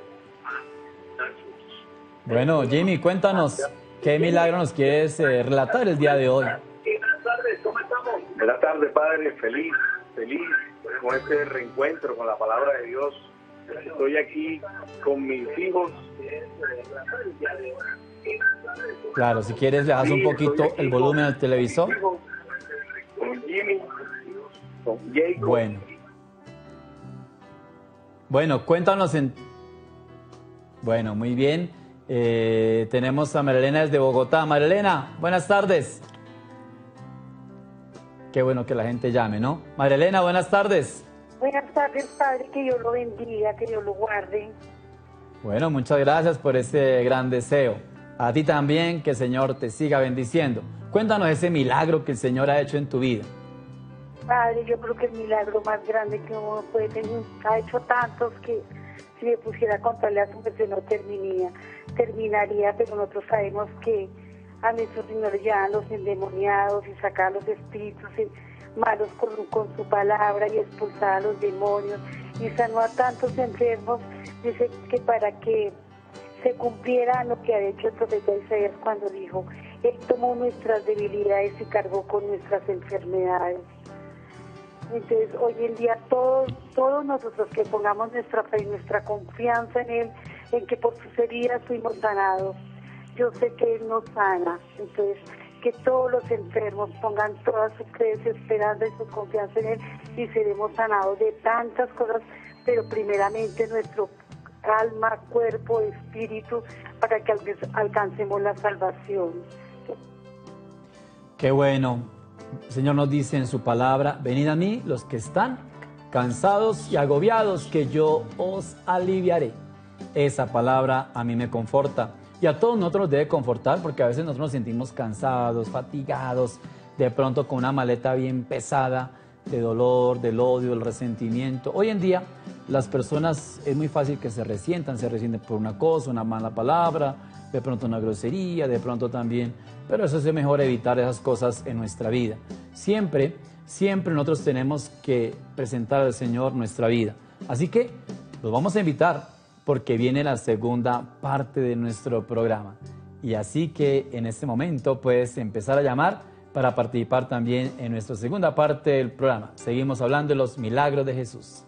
Bueno, Jimmy, cuéntanos, ¿qué milagro nos quieres eh, relatar el día de hoy? Buenas tardes, ¿cómo estamos? Buenas tardes, Padre, feliz, feliz con este reencuentro con la palabra de Dios. Estoy aquí con mis hijos. Claro, si quieres le das un poquito el volumen al televisor. Con Jimmy, con Jacob. Bueno. Bueno, cuéntanos en... Bueno, muy bien. Eh, tenemos a Marilena desde Bogotá. Marilena, buenas tardes. Qué bueno que la gente llame, ¿no? Marilena, buenas tardes. Buenas tardes, Padre, que Dios lo bendiga, que Dios lo guarde. Bueno, muchas gracias por ese gran deseo. A ti también, que el Señor te siga bendiciendo. Cuéntanos ese milagro que el Señor ha hecho en tu vida. Padre, yo creo que el milagro más grande que uno puede tener, ha hecho tantos que si me pusiera a contarle a su merced no terminaría, terminaría, pero nosotros sabemos que a nuestro Señor ya los endemoniados y sacar los espíritus malos con, con su palabra y expulsar a los demonios y sanó a tantos enfermos. Dice que para que se cumpliera lo que ha hecho el profeta Isaías cuando dijo, Él tomó nuestras debilidades y cargó con nuestras enfermedades. Entonces, hoy en día todos, todos nosotros que pongamos nuestra fe y nuestra confianza en Él, en que por sus heridas fuimos sanados, yo sé que Él nos sana. Entonces, que todos los enfermos pongan toda su creencia, esperanza y su confianza en Él y seremos sanados de tantas cosas, pero primeramente nuestro alma, cuerpo, espíritu, para que alcancemos la salvación. Qué bueno. El Señor nos dice en su palabra, venid a mí los que están cansados y agobiados, que yo os aliviaré. Esa palabra a mí me conforta y a todos nosotros nos debe confortar, porque a veces nosotros nos sentimos cansados, fatigados, de pronto con una maleta bien pesada de dolor, del odio, del resentimiento. Hoy en día las personas es muy fácil que se resientan, se resienten por una cosa, una mala palabra, de pronto una grosería, de pronto también, pero eso es mejor evitar esas cosas en nuestra vida. Siempre, siempre nosotros tenemos que presentar al Señor nuestra vida. Así que los vamos a invitar porque viene la segunda parte de nuestro programa. Y así que en este momento puedes empezar a llamar para participar también en nuestra segunda parte del programa. Seguimos hablando de los milagros de Jesús.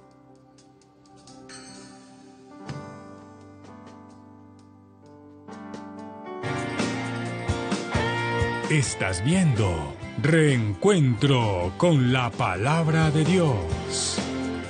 Estás viendo Reencuentro con la Palabra de Dios.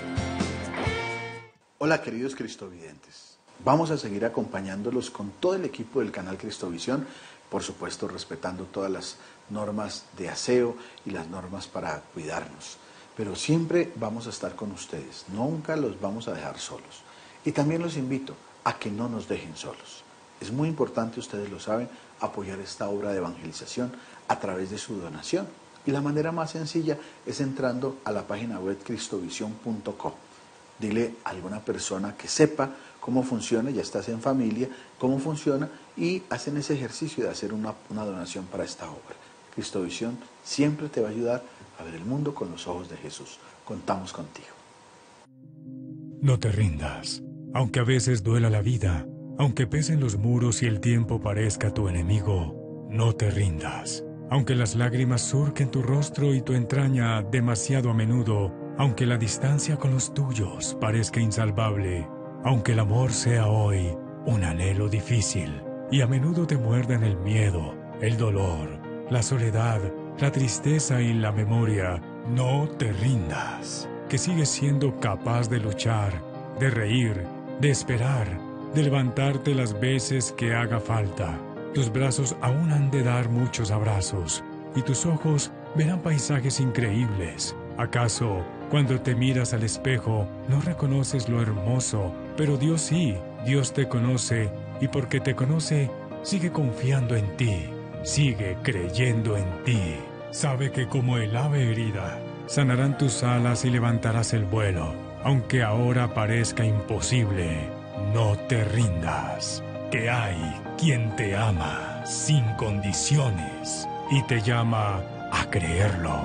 Hola queridos cristovidentes, vamos a seguir acompañándolos con todo el equipo del canal Cristovisión, por supuesto respetando todas las normas de aseo y las normas para cuidarnos, pero siempre vamos a estar con ustedes, nunca los vamos a dejar solos. Y también los invito a que no nos dejen solos. Es muy importante, ustedes lo saben, apoyar esta obra de evangelización a través de su donación. Y la manera más sencilla es entrando a la página web cristovisión punto com. Dile a alguna persona que sepa cómo funciona, ya estás en familia, cómo funciona, y hacen ese ejercicio de hacer una, una donación para esta obra. Cristovisión siempre te va a ayudar a ver el mundo con los ojos de Jesús. Contamos contigo. No te rindas, aunque a veces duela la vida, aunque pesen los muros y el tiempo parezca tu enemigo, no te rindas. Aunque las lágrimas surquen tu rostro y tu entraña demasiado a menudo, aunque la distancia con los tuyos parezca insalvable, aunque el amor sea hoy un anhelo difícil y a menudo te muerdan el miedo, el dolor, la soledad, la tristeza y la memoria, no te rindas, que sigues siendo capaz de luchar, de reír, de esperar, de levantarte las veces que haga falta. Tus brazos aún han de dar muchos abrazos y tus ojos verán paisajes increíbles. ¿Acaso, cuando te miras al espejo, no reconoces lo hermoso? Pero Dios sí, Dios te conoce, y porque te conoce, sigue confiando en ti, sigue creyendo en ti. Sabe que como el ave herida, sanarán tus alas y levantarás el vuelo. Aunque ahora parezca imposible, no te rindas, que hay quien te ama sin condiciones y te llama a creerlo.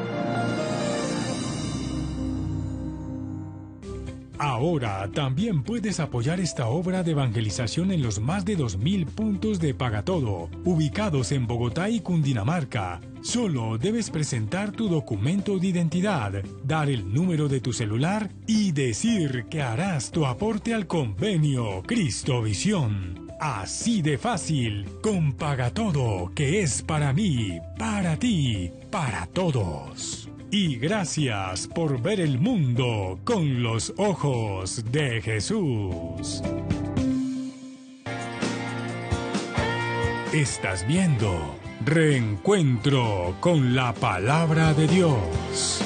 Ahora también puedes apoyar esta obra de evangelización en los más de dos mil puntos de Pagatodo, ubicados en Bogotá y Cundinamarca. Solo debes presentar tu documento de identidad, dar el número de tu celular y decir que harás tu aporte al convenio Cristovisión. Así de fácil, con Pagatodo, que es para mí, para ti, para todos. Y gracias por ver el mundo con los ojos de Jesús. Estás viendo Reencuentro con la Palabra de Dios.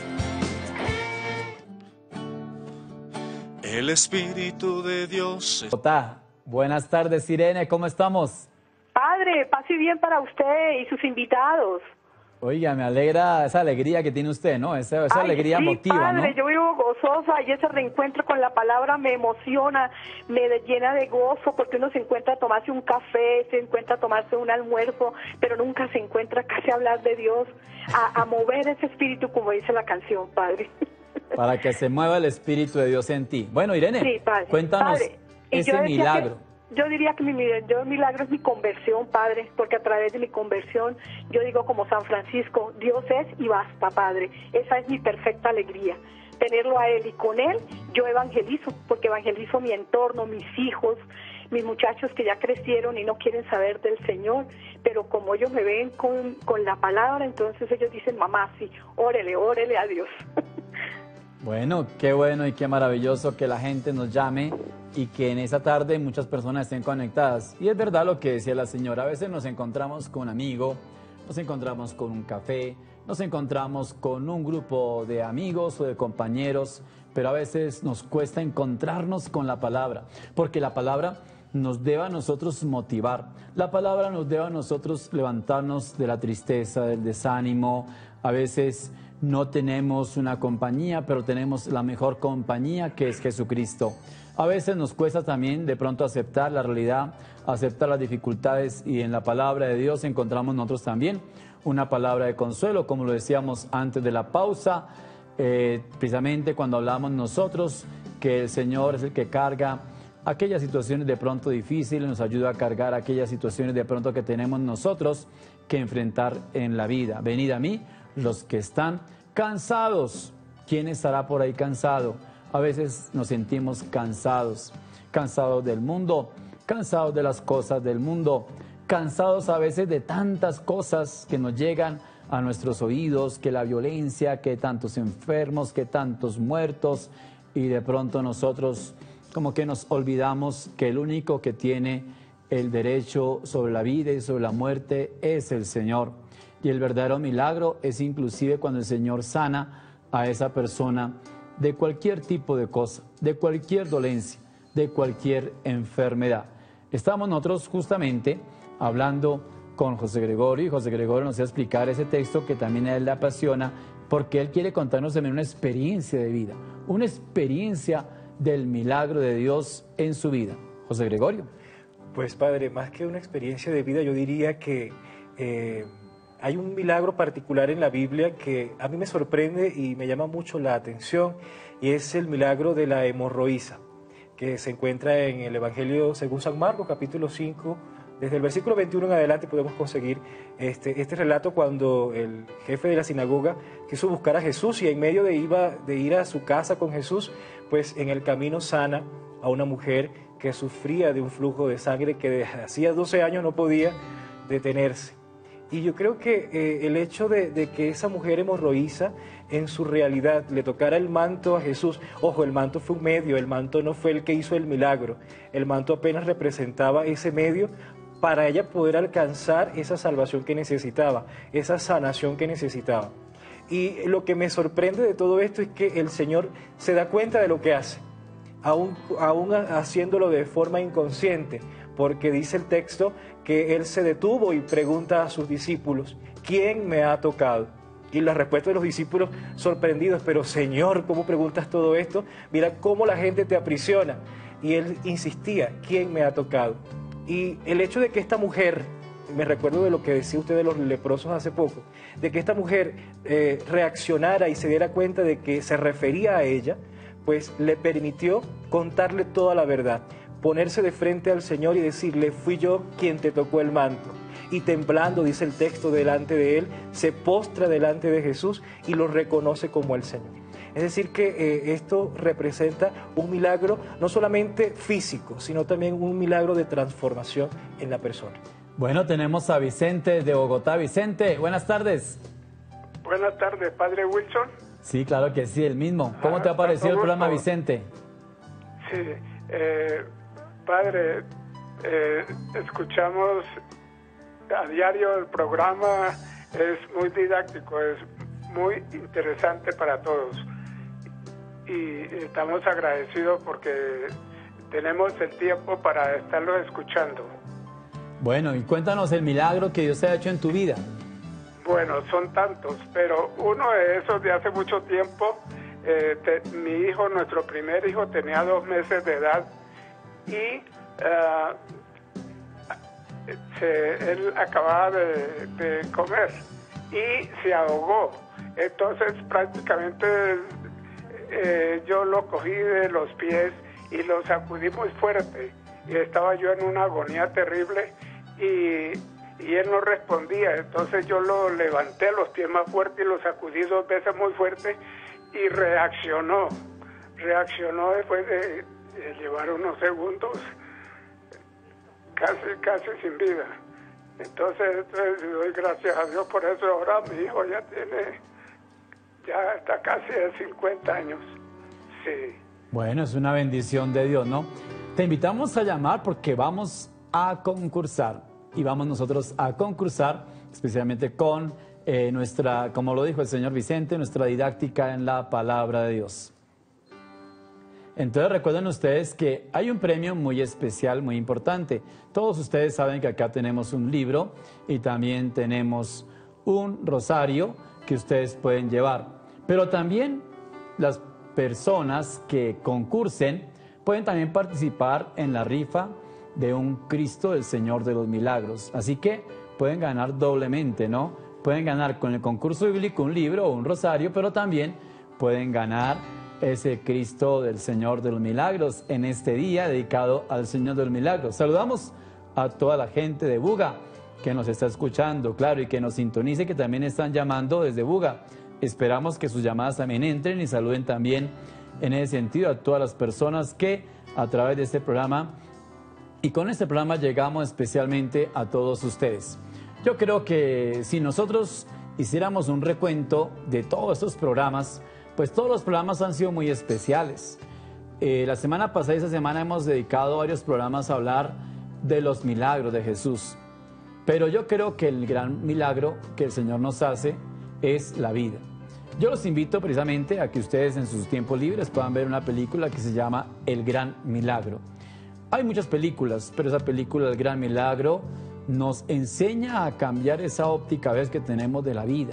El Espíritu de Dios. Buenas tardes, Irene, ¿cómo estamos? Padre, paz y bien para usted y sus invitados. Oiga, me alegra esa alegría que tiene usted, ¿no? Esa, esa Ay, alegría sí, motiva, padre, ¿no? yo vivo gozosa y ese reencuentro con la palabra me emociona, me llena de gozo, porque uno se encuentra a tomarse un café, se encuentra a tomarse un almuerzo, pero nunca se encuentra casi a hablar de Dios, a, a mover ese espíritu, como dice la canción, Padre. Para que se mueva el Espíritu de Dios en ti. Bueno, Irene, sí, padre, cuéntanos padre, ese milagro. Que... Yo diría que mi, yo, mi milagro es mi conversión, Padre, porque a través de mi conversión, yo digo como San Francisco, Dios es y basta, Padre. Esa es mi perfecta alegría, tenerlo a Él, y con Él yo evangelizo, porque evangelizo mi entorno, mis hijos, mis muchachos que ya crecieron y no quieren saber del Señor, pero como ellos me ven con, con la palabra, entonces ellos dicen, mamá, sí, órele, órele a Dios. Bueno, qué bueno y qué maravilloso que la gente nos llame y que en esa tarde muchas personas estén conectadas. Y es verdad lo que decía la señora, a veces nos encontramos con un amigo, nos encontramos con un café, nos encontramos con un grupo de amigos o de compañeros, pero a veces nos cuesta encontrarnos con la palabra, porque la palabra nos debe a nosotros motivar. La palabra nos debe a nosotros levantarnos de la tristeza, del desánimo. A veces no tenemos una compañía, pero tenemos la mejor compañía, que es Jesucristo. A veces nos cuesta también de pronto aceptar la realidad, aceptar las dificultades, y en la palabra de Dios encontramos nosotros también una palabra de consuelo, como lo decíamos antes de la pausa, eh, precisamente cuando hablamos nosotros que el Señor es el que carga aquellas situaciones de pronto difíciles, nos ayuda a cargar aquellas situaciones de pronto que tenemos nosotros que enfrentar en la vida. Venid a mí los que están cansados. ¿Quién estará por ahí cansado? A veces nos sentimos cansados, cansados del mundo, cansados de las cosas del mundo, cansados a veces de tantas cosas que nos llegan a nuestros oídos, que la violencia, que tantos enfermos, que tantos muertos, y de pronto nosotros como que nos olvidamos que el único que tiene el derecho sobre la vida y sobre la muerte es el Señor. Y el verdadero milagro es inclusive cuando el Señor sana a esa persona de cualquier tipo de cosa, de cualquier dolencia, de cualquier enfermedad. Estamos nosotros justamente hablando con José Gregorio, y José Gregorio nos va a explicar ese texto que también a él le apasiona, porque él quiere contarnos también una experiencia de vida, una experiencia del milagro de Dios en su vida. José Gregorio. Pues padre, más que una experiencia de vida, yo diría que eh, hay un milagro particular en la Biblia que a mí me sorprende y me llama mucho la atención, y es el milagro de la hemorroísa, que se encuentra en el Evangelio según San Marcos, capítulo cinco, desde el versículo veintiuno en adelante podemos conseguir este, este relato cuando el jefe de la sinagoga quiso buscar a Jesús, y en medio de, iba, de ir a su casa con Jesús, pues en el camino sana a una mujer que sufría de un flujo de sangre que desde hacía doce años no podía detenerse. Y yo creo que eh, el hecho de, de que esa mujer hemorroísa en su realidad le tocara el manto a Jesús, ojo, el manto fue un medio, el manto no fue el que hizo el milagro, el manto apenas representaba ese medio para ella poder alcanzar esa salvación que necesitaba, esa sanación que necesitaba. Y lo que me sorprende de todo esto es que el Señor se da cuenta de lo que hace, aún, aún haciéndolo de forma inconsciente, porque dice el texto que Él se detuvo y pregunta a sus discípulos, ¿quién me ha tocado? Y la respuesta de los discípulos sorprendidos, pero Señor, ¿cómo preguntas todo esto? Mira cómo la gente te aprisiona. Y Él insistía, ¿quién me ha tocado? Y el hecho de que esta mujer, me recuerdo de lo que decía usted de los leprosos hace poco, de que esta mujer eh, reaccionara y se diera cuenta de que se refería a ella, pues le permitió contarle toda la verdad, ponerse de frente al Señor y decirle, fui yo quien te tocó el manto. Y temblando, dice el texto, delante de él, se postra delante de Jesús y lo reconoce como el Señor. Es decir que eh, esto representa un milagro no solamente físico, sino también un milagro de transformación en la persona. Bueno, tenemos a Vicente de Bogotá. Vicente, buenas tardes. Buenas tardes, Padre Wilson. Sí, claro que sí, el mismo. ¿Cómo ah, te ha parecido el programa, Vicente? Sí, eh, Padre, eh, escuchamos a diario el programa, es muy didáctico, es muy interesante para todos. Y estamos agradecidos porque tenemos el tiempo para estarlos escuchando. Bueno, y cuéntanos el milagro que Dios ha hecho en tu vida. Bueno, son tantos, pero uno de esos de hace mucho tiempo, eh, te, mi hijo, nuestro primer hijo, tenía dos meses de edad y uh, se, él acababa de, de comer y se ahogó. Entonces prácticamente eh, yo lo cogí de los pies y lo sacudí muy fuerte y estaba yo en una agonía terrible y, y él no respondía. Entonces yo lo levanté los pies más fuerte y lo sacudí dos veces muy fuerte y reaccionó. Reaccionó después de, de llevar unos segundos casi, casi sin vida. Entonces, entonces doy gracias a Dios por eso. Ahora mi hijo ya tiene, ya está casi de cincuenta años. Sí. Bueno, es una bendición de Dios, ¿no? Te invitamos a llamar porque vamos a concursar. Y vamos nosotros a concursar especialmente con eh, nuestra, como lo dijo el señor Vicente, nuestra didáctica en la palabra de Dios. Entonces recuerden ustedes que hay un premio muy especial, muy importante. Todos ustedes saben que acá tenemos un libro y también tenemos un rosario que ustedes pueden llevar. Pero también las personas que concursen pueden también participar en la rifa de un Cristo del Señor de los Milagros. Así que pueden ganar doblemente, ¿no? Pueden ganar con el concurso bíblico un libro o un rosario, pero también pueden ganar ese Cristo del Señor de los Milagros en este día dedicado al Señor de los Milagros. Saludamos a toda la gente de Buga que nos está escuchando, claro, y que nos sintonice, que también están llamando desde Buga. Esperamos que sus llamadas también entren y saluden también en ese sentido a todas las personas que a través de este programa y con este programa llegamos especialmente a todos ustedes. Yo creo que si nosotros hiciéramos un recuento de todos estos programas, pues todos los programas han sido muy especiales. Eh, la semana pasada y esta semana hemos dedicado varios programas a hablar de los milagros de Jesús. Pero yo creo que el gran milagro que el Señor nos hace es la vida. Yo los invito precisamente a que ustedes en sus tiempos libres puedan ver una película que se llama El Gran Milagro. Hay muchas películas, pero esa película El Gran Milagro nos enseña a cambiar esa óptica a veces que tenemos de la vida.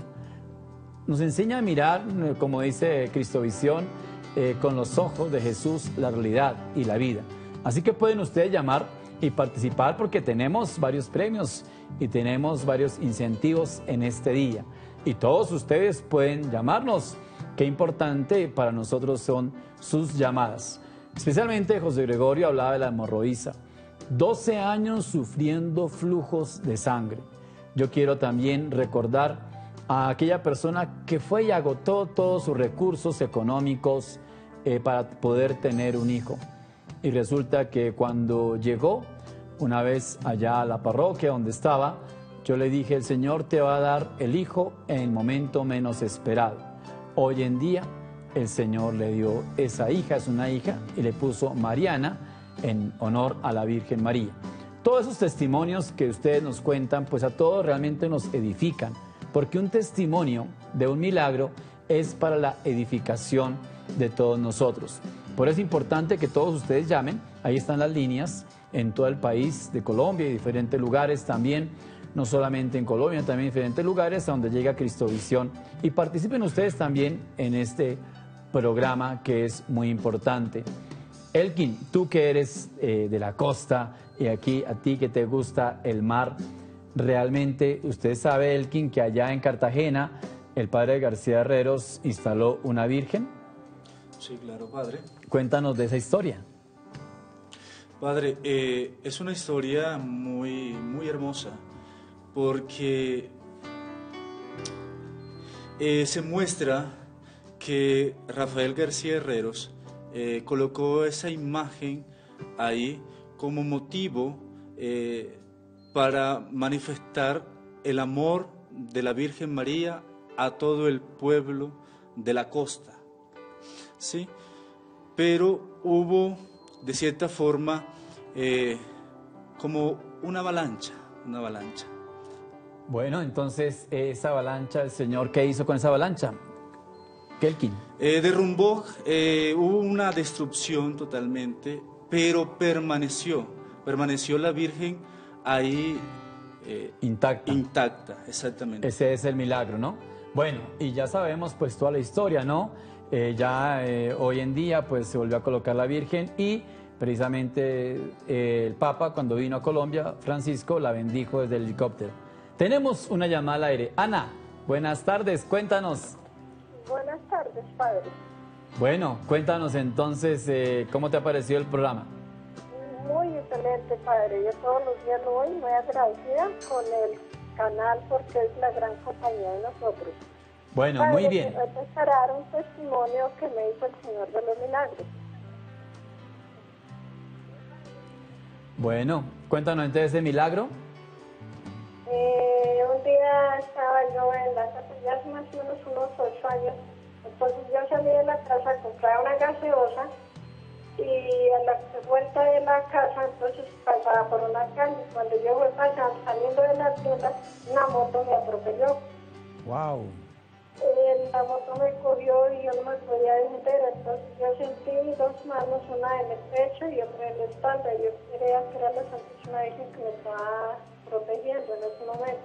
Nos enseña a mirar, como dice Cristovisión, eh, con los ojos de Jesús la realidad y la vida. Así que pueden ustedes llamar y participar porque tenemos varios premios y tenemos varios incentivos en este día. Y todos ustedes pueden llamarnos. Qué importante para nosotros son sus llamadas. Especialmente José Gregorio hablaba de la hemorroísa. doce años sufriendo flujos de sangre. Yo quiero también recordar a aquella persona que fue y agotó todos sus recursos económicos eh, para poder tener un hijo. Y resulta que cuando llegó una vez allá a la parroquia donde estaba, yo le dije, el Señor te va a dar el hijo en el momento menos esperado. Hoy en día el Señor le dio esa hija, es una hija, y le puso Mariana en honor a la Virgen María. Todos esos testimonios que ustedes nos cuentan, pues a todos realmente nos edifican, porque un testimonio de un milagro es para la edificación de todos nosotros. Por eso es importante que todos ustedes llamen, ahí están las líneas en todo el país de Colombia y diferentes lugares también, no solamente en Colombia, también en diferentes lugares a donde llega Cristovisión, y participen ustedes también en este programa que es muy importante. Elkin, tú que eres eh, de la costa y aquí a ti que te gusta el mar, realmente usted sabe, Elkin, que allá en Cartagena el padre García Herreros instaló una virgen. Sí, claro, padre. Cuéntanos de esa historia. Padre, eh, es una historia muy, muy hermosa porque eh, se muestra que Rafael García Herreros eh, colocó esa imagen ahí como motivo eh, para manifestar el amor de la Virgen María a todo el pueblo de la costa, ¿sí? Pero hubo, de cierta forma, eh, como una avalancha, una avalancha. Bueno, entonces, esa avalancha, el Señor, ¿qué hizo con esa avalancha? Kelkin. Eh, derrumbó, eh, hubo una destrucción totalmente, pero permaneció, permaneció la Virgen ahí eh, intacta. Intacta, exactamente. Ese es el milagro, ¿no? Bueno, y ya sabemos pues toda la historia, ¿no? Eh, ya eh, hoy en día pues se volvió a colocar la Virgen y precisamente eh, el Papa cuando vino a Colombia, Francisco, la bendijo desde el helicóptero. Tenemos una llamada al aire. Ana, buenas tardes, cuéntanos. Buenas tardes, padre. Bueno, cuéntanos entonces eh, cómo te ha parecido el programa. Muy excelente, padre. Yo todos los días lo voy muy agradecida con el canal porque es la gran compañía de nosotros. Bueno, padre, muy bien. Voy a preparar un testimonio que me hizo el Señor de los Milagros. Bueno, cuéntanos entonces ese milagro. Eh, un día estaba yo en la casa, ya hace más o menos unos ocho años, entonces yo salí de la casa a comprar una gaseosa y a la vuelta de la casa entonces pasaba por una calle. Cuando yo voy pasando, saliendo de la tienda, una moto me atropelló. Wow. Eh, la moto me cogió y yo no me podía defender, entonces yo sentí dos manos, una en el pecho y otra en la espalda. Yo creía que era la Santísima Virgen que me estaba protegiendo en ese momento.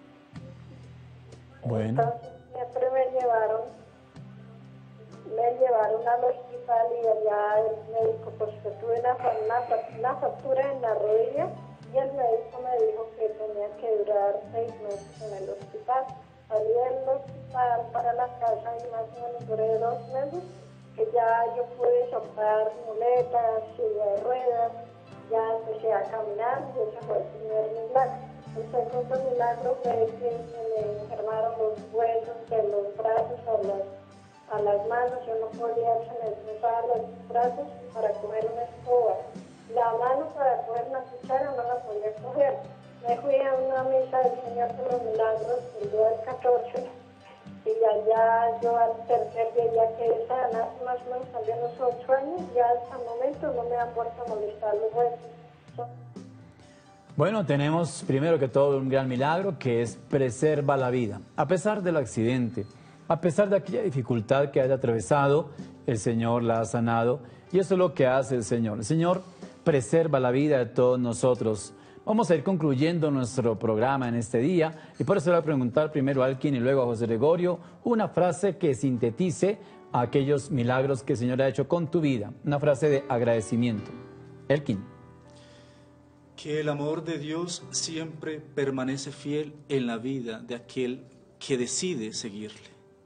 Bueno. Entonces siempre me llevaron, me llevaron al hospital y allá el médico, pues que tuve una, una, una fractura en la rodilla y el médico me dijo que tenía que durar seis meses en el hospital. Salí del hospital para la casa y más o menos duré dos meses, que ya yo pude soltar muletas, silla de ruedas, ya empecé a caminar y ese fue el primer milagro. El segundo milagro fue que me enfermaron los huesos de los brazos a las, a las manos, yo no podía, se me cruzaban los brazos para coger una escoba. La mano para coger una cuchara no la podía coger. Me fui a una misa del Señor de los Milagros el día del catorce y allá yo al tercer día ya quedé sana, más o menos también los ocho años, ya hasta el momento no me han vuelto a molestar los huesos. Bueno, tenemos primero que todo un gran milagro que es preserva la vida. A pesar del accidente, a pesar de aquella dificultad que haya atravesado, el Señor la ha sanado y eso es lo que hace el Señor. El Señor preserva la vida de todos nosotros. Vamos a ir concluyendo nuestro programa en este día y por eso le voy a preguntar primero a Elkin y luego a José Gregorio una frase que sintetice aquellos milagros que el Señor ha hecho con tu vida, una frase de agradecimiento. Elkin. Que el amor de Dios siempre permanece fiel en la vida de aquel que decide seguirle.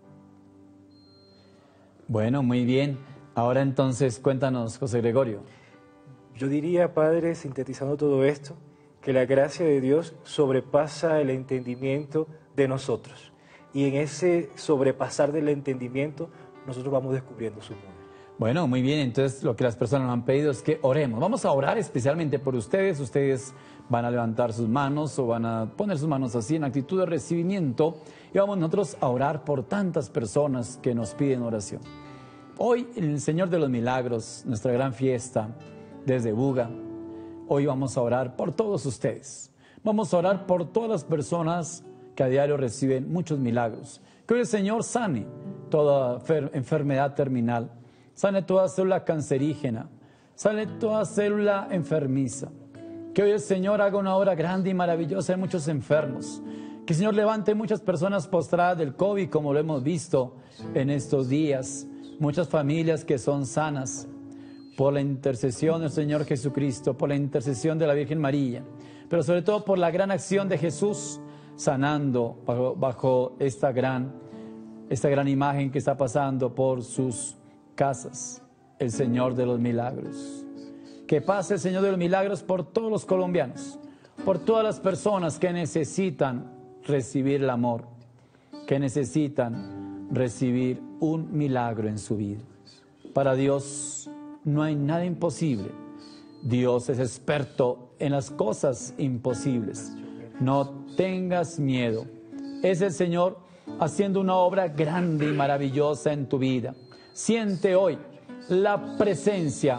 Bueno, muy bien. Ahora entonces cuéntanos, José Gregorio. Yo diría, Padre, sintetizando todo esto, que la gracia de Dios sobrepasa el entendimiento de nosotros. Y en ese sobrepasar del entendimiento, nosotros vamos descubriendo su poder. Bueno, muy bien. Entonces, lo que las personas nos han pedido es que oremos. Vamos a orar especialmente por ustedes. Ustedes van a levantar sus manos o van a poner sus manos así en actitud de recibimiento. Y vamos nosotros a orar por tantas personas que nos piden oración. Hoy, el Señor de los Milagros, nuestra gran fiesta desde Buga, hoy vamos a orar por todos ustedes. Vamos a orar por todas las personas que a diario reciben muchos milagros. Que hoy el Señor sane toda enfermedad terminal, sane toda célula cancerígena, sane toda célula enfermiza. Que hoy el Señor haga una obra grande y maravillosa en muchos enfermos. Que el Señor levante muchas personas postradas del COVID, como lo hemos visto en estos días. Muchas familias que son sanas por la intercesión del Señor Jesucristo, por la intercesión de la Virgen María, pero sobre todo por la gran acción de Jesús sanando bajo, bajo esta gran, esta gran imagen que está pasando por sus casas, el Señor de los Milagros. Que pase el Señor de los Milagros por todos los colombianos, por todas las personas que necesitan recibir el amor, que necesitan recibir un milagro en su vida. Para Dios no hay nada imposible. Dios es experto en las cosas imposibles. No tengas miedo. Es el Señor haciendo una obra grande y maravillosa en tu vida. Siente hoy la presencia,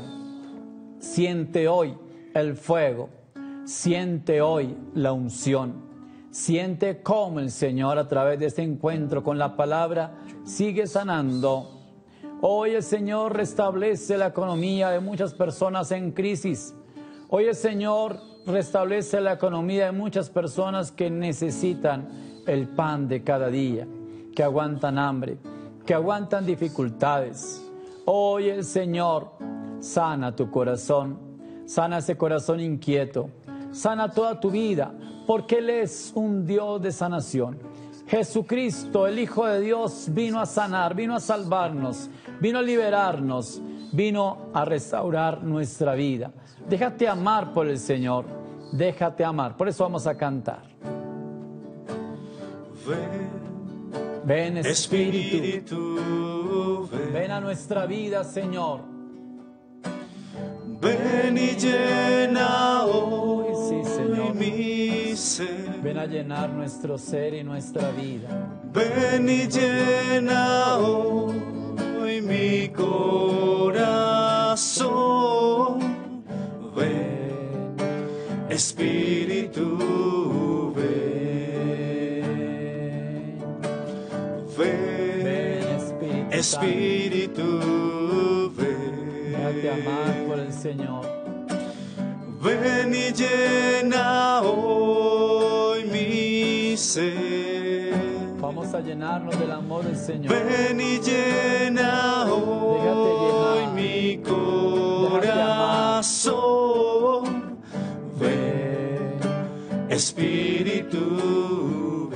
siente hoy el fuego, siente hoy la unción. Siente cómo el Señor a través de este encuentro con la palabra sigue sanando. Hoy el Señor restablece la economía de muchas personas en crisis. Hoy el Señor restablece la economía de muchas personas que necesitan el pan de cada día, que aguantan hambre, que aguantan dificultades. Hoy el Señor sana tu corazón, sana ese corazón inquieto, sana toda tu vida, porque Él es un Dios de sanación. Jesucristo, el Hijo de Dios, vino a sanar, vino a salvarnos, vino a liberarnos, vino a restaurar nuestra vida. Déjate amar por el Señor, déjate amar. Por eso vamos a cantar. Ven, ven Espíritu, Espíritu, ven. ven a nuestra vida, Señor. Ven y llena hoy sí, Señor. mi ser. Ven a llenar nuestro ser y nuestra vida. Ven y llena hoy mi corazón. Ven, Espíritu, ven. Espíritu, ven. Déjate amar por el Señor. Ven y llena hoy mi ser. Vamos a llenarnos del amor del Señor. Ven y llena hoy mi corazón. Ven, Espíritu,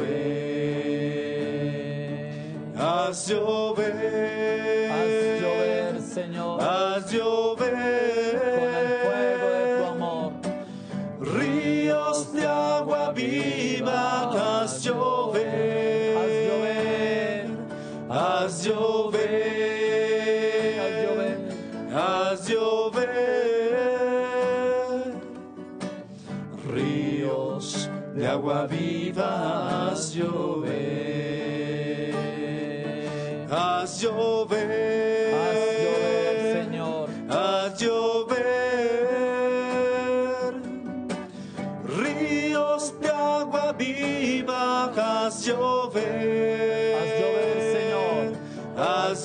ven. Haz llover, haz llover, Señor. Haz llover con el fuego de tu amor. Ríos de agua viva, haz llover. Haz llover, haz llover, haz llover, ríos de agua viva, haz llover, haz llover, haz llover, Señor, haz llover, ríos de agua viva, haz llover. Haz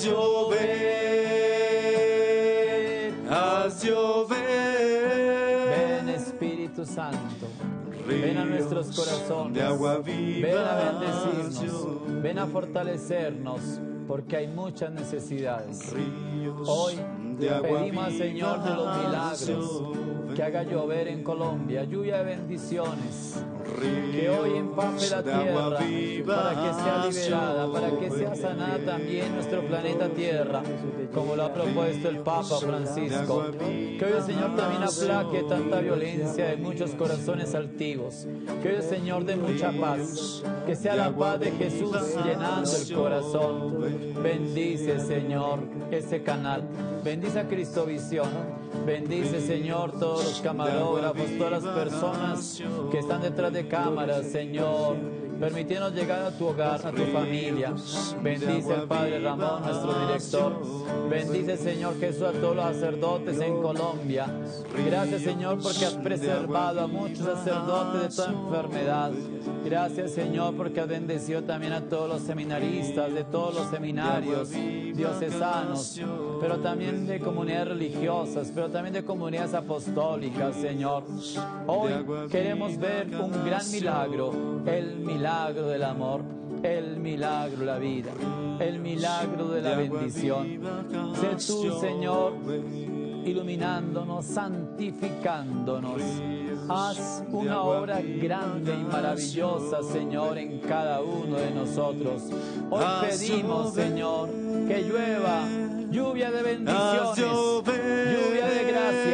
llover, haz llover. Ven, Espíritu Santo, ven a nuestros corazones, de agua viva, ven a bendecirnos, ven a fortalecernos, porque hay muchas necesidades. Hoy pedimos al Señor de los milagros que haga llover en Colombia, lluvia de bendiciones. Que hoy empape la tierra para que sea liberada, para que sea sanada también nuestro planeta Tierra, como lo ha propuesto el Papa Francisco. Que hoy el Señor también aplaque tanta violencia de muchos corazones altivos. Que hoy el Señor dé mucha paz. Que sea la paz de Jesús llenando el corazón. Bendice, Señor, este canal. Bendice a Cristovisión. Bendice, Señor, todos los camarógrafos, todas las personas que están detrás de cámaras, Señor, permitiéndonos llegar a tu hogar, a tu familia. Bendice al Padre Ramón, nuestro director. Bendice, Señor Jesús, a todos los sacerdotes en Colombia. Gracias, Señor, porque has preservado a muchos sacerdotes de toda enfermedad. Gracias, Señor, porque has bendecido también a todos los seminaristas de todos los seminarios diocesanos, pero también de comunidades religiosas, pero también de comunidades apostólicas, Señor. Hoy queremos ver un gran milagro, el milagro del amor, el milagro de la vida, el milagro de la bendición. Sé tú, Señor, iluminándonos, santificándonos. Haz una obra grande y maravillosa, Señor, en cada uno de nosotros. Hoy pedimos, Señor, que llueva lluvia de bendiciones, lluvia de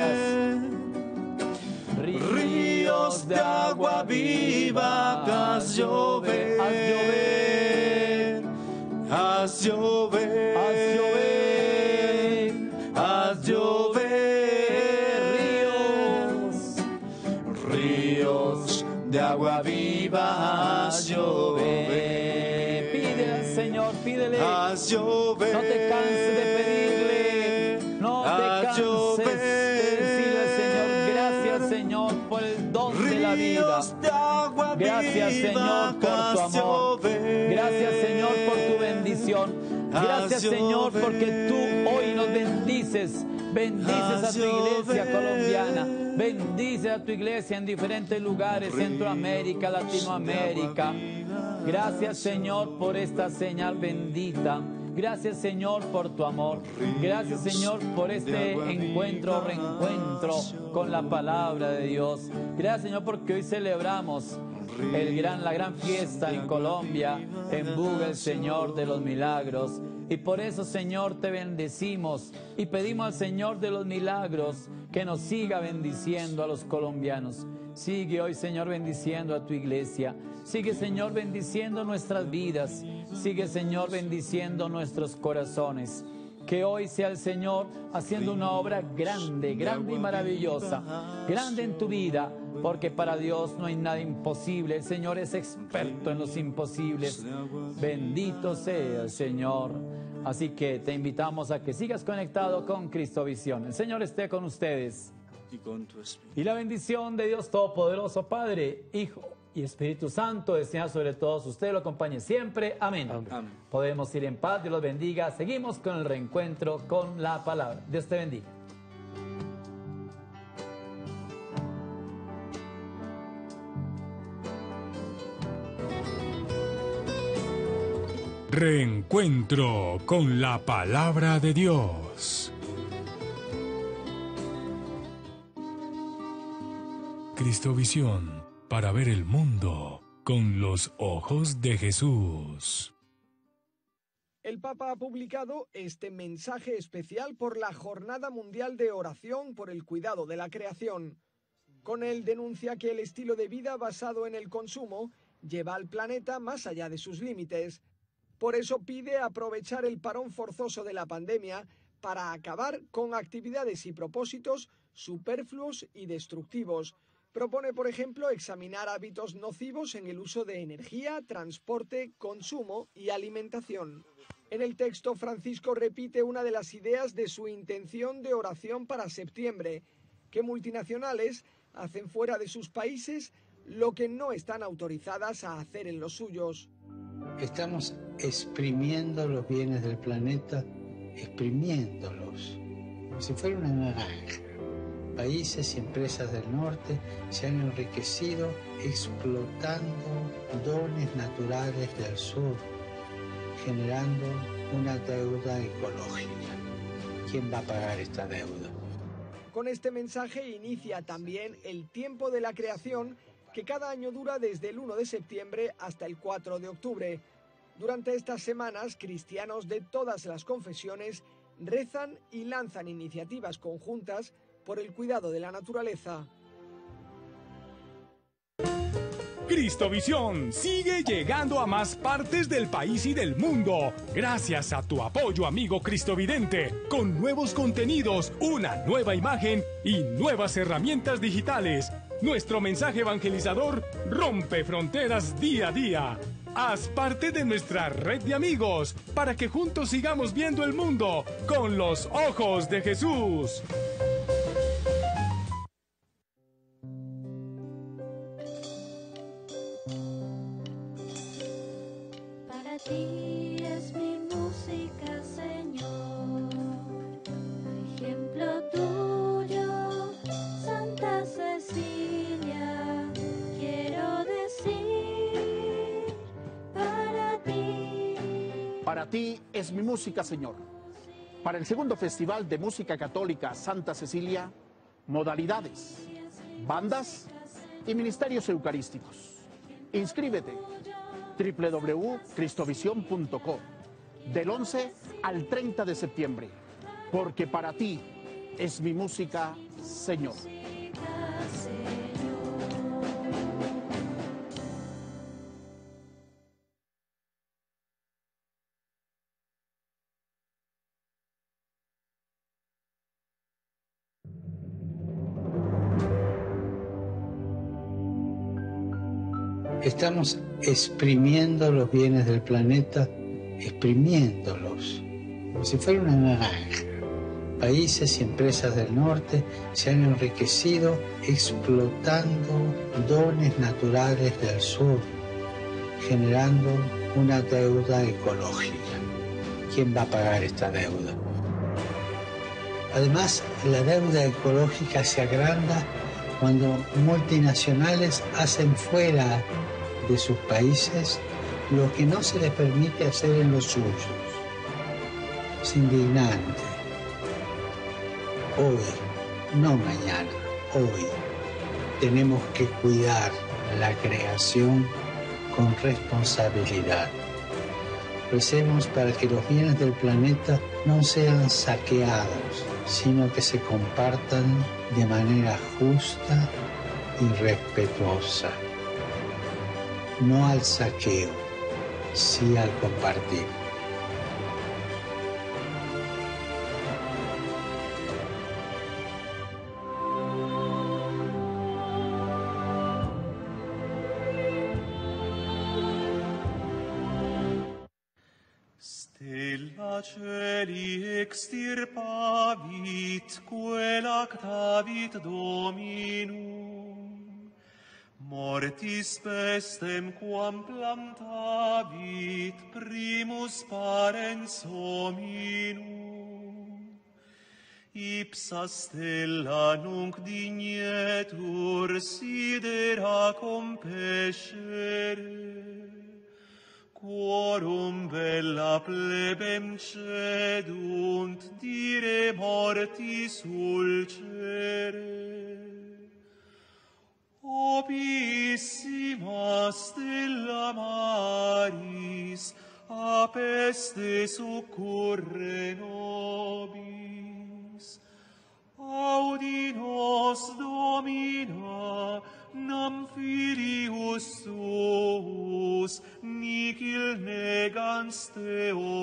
gracias. Ríos de agua viva, haz llover, haz llover, haz llover, haz llover, haz llover, ríos, ríos de agua viva, haz llover. Pide al Señor, pídele, haz llover, no te canses de pedirle, no te canses de decirle al Señor, gracias, Señor, por el don de la vida. Gracias, Señor, por tu amor. Gracias, Señor, por tu bendición. Gracias, Señor, porque tú hoy nos bendices. Bendices a tu iglesia colombiana. Bendices a tu iglesia en diferentes lugares, Centroamérica, Latinoamérica. Gracias, Señor, por esta señal bendita. Gracias, Señor, por tu amor. Gracias, Señor, por este encuentro, reencuentro con la palabra de Dios. Gracias, Señor, porque hoy celebramos el gran, la gran fiesta en Colombia, en Buga, el Señor de los milagros. Y por eso, Señor, te bendecimos y pedimos al Señor de los milagros que nos siga bendiciendo a los colombianos. Sigue hoy, Señor, bendiciendo a tu iglesia. Sigue, Señor, bendiciendo nuestras vidas. Sigue, Señor, bendiciendo nuestros corazones. Que hoy sea el Señor haciendo una obra grande, grande y maravillosa. Grande en tu vida, porque para Dios no hay nada imposible. El Señor es experto en los imposibles. Bendito sea el Señor. Así que te invitamos a que sigas conectado con Cristovisión. El Señor esté con ustedes. Y con tu espíritu. Y la bendición de Dios Todopoderoso, Padre, Hijo y Espíritu Santo descienda sobre todos ustedes, lo acompañe siempre. Amén. Amén. Amén. Podemos ir en paz, Dios los bendiga. Seguimos con el reencuentro con la palabra. Dios te bendiga. Reencuentro con la palabra de Dios. Cristovisión, para ver el mundo con los ojos de Jesús. El Papa ha publicado este mensaje especial por la Jornada Mundial de Oración por el Cuidado de la Creación. Con él denuncia que el estilo de vida basado en el consumo lleva al planeta más allá de sus límites. Por eso pide aprovechar el parón forzoso de la pandemia para acabar con actividades y propósitos superfluos y destructivos. Propone, por ejemplo, examinar hábitos nocivos en el uso de energía, transporte, consumo y alimentación. En el texto, Francisco repite una de las ideas de su intención de oración para septiembre, que multinacionales hacen fuera de sus países lo que no están autorizadas a hacer en los suyos. Estamos exprimiendo los bienes del planeta, exprimiéndolos, como si fuera una naranja. Países y empresas del norte se han enriquecido explotando dones naturales del sur, generando una deuda ecológica. ¿Quién va a pagar esta deuda? Con este mensaje inicia también el tiempo de la creación, que cada año dura desde el uno de septiembre hasta el cuatro de octubre. Durante estas semanas, cristianos de todas las confesiones rezan y lanzan iniciativas conjuntas por el cuidado de la naturaleza. Cristovisión sigue llegando a más partes del país y del mundo, gracias a tu apoyo, amigo Cristovidente, con nuevos contenidos, una nueva imagen y nuevas herramientas digitales. Nuestro mensaje evangelizador rompe fronteras día a día. Haz parte de nuestra red de amigos para que juntos sigamos viendo el mundo con los ojos de Jesús. Para ti es mi música, Señor, ejemplo tuyo, Santa Cecilia, quiero decir, para ti. Para ti es mi música, Señor. Para el segundo Festival de Música Católica Santa Cecilia, modalidades, bandas y ministerios eucarísticos. Inscríbete doble u doble u doble u punto cristovisión punto co del once al treinta de septiembre, porque para ti es mi música, Señor. Estamos exprimiendo los bienes del planeta, exprimiéndolos, como si fuera una naranja. Países y empresas del norte se han enriquecido explotando dones naturales del sur, generando una deuda ecológica. ¿Quién va a pagar esta deuda? Además, la deuda ecológica se agranda cuando multinacionales hacen fuera de sus países lo que no se les permite hacer en los suyos. Es indignante. Hoy, no mañana, hoy, tenemos que cuidar la creación con responsabilidad. Recemos para que los bienes del planeta no sean saqueados, sino que se compartan de manera justa y respetuosa. No al saqueo, sí al compartir. Stella celi extirpavit, quel actavit Dominum, Mortis pestem quam plantavit primus parens hominum. Ipsa stella nunc dignetur sidera compescere. Quorum bella plebem cedunt dire mortis ulcere. Opissima stella maris, a peste succurre nobis. Audi nos, Domina, nam filius suus, nihil negans Deo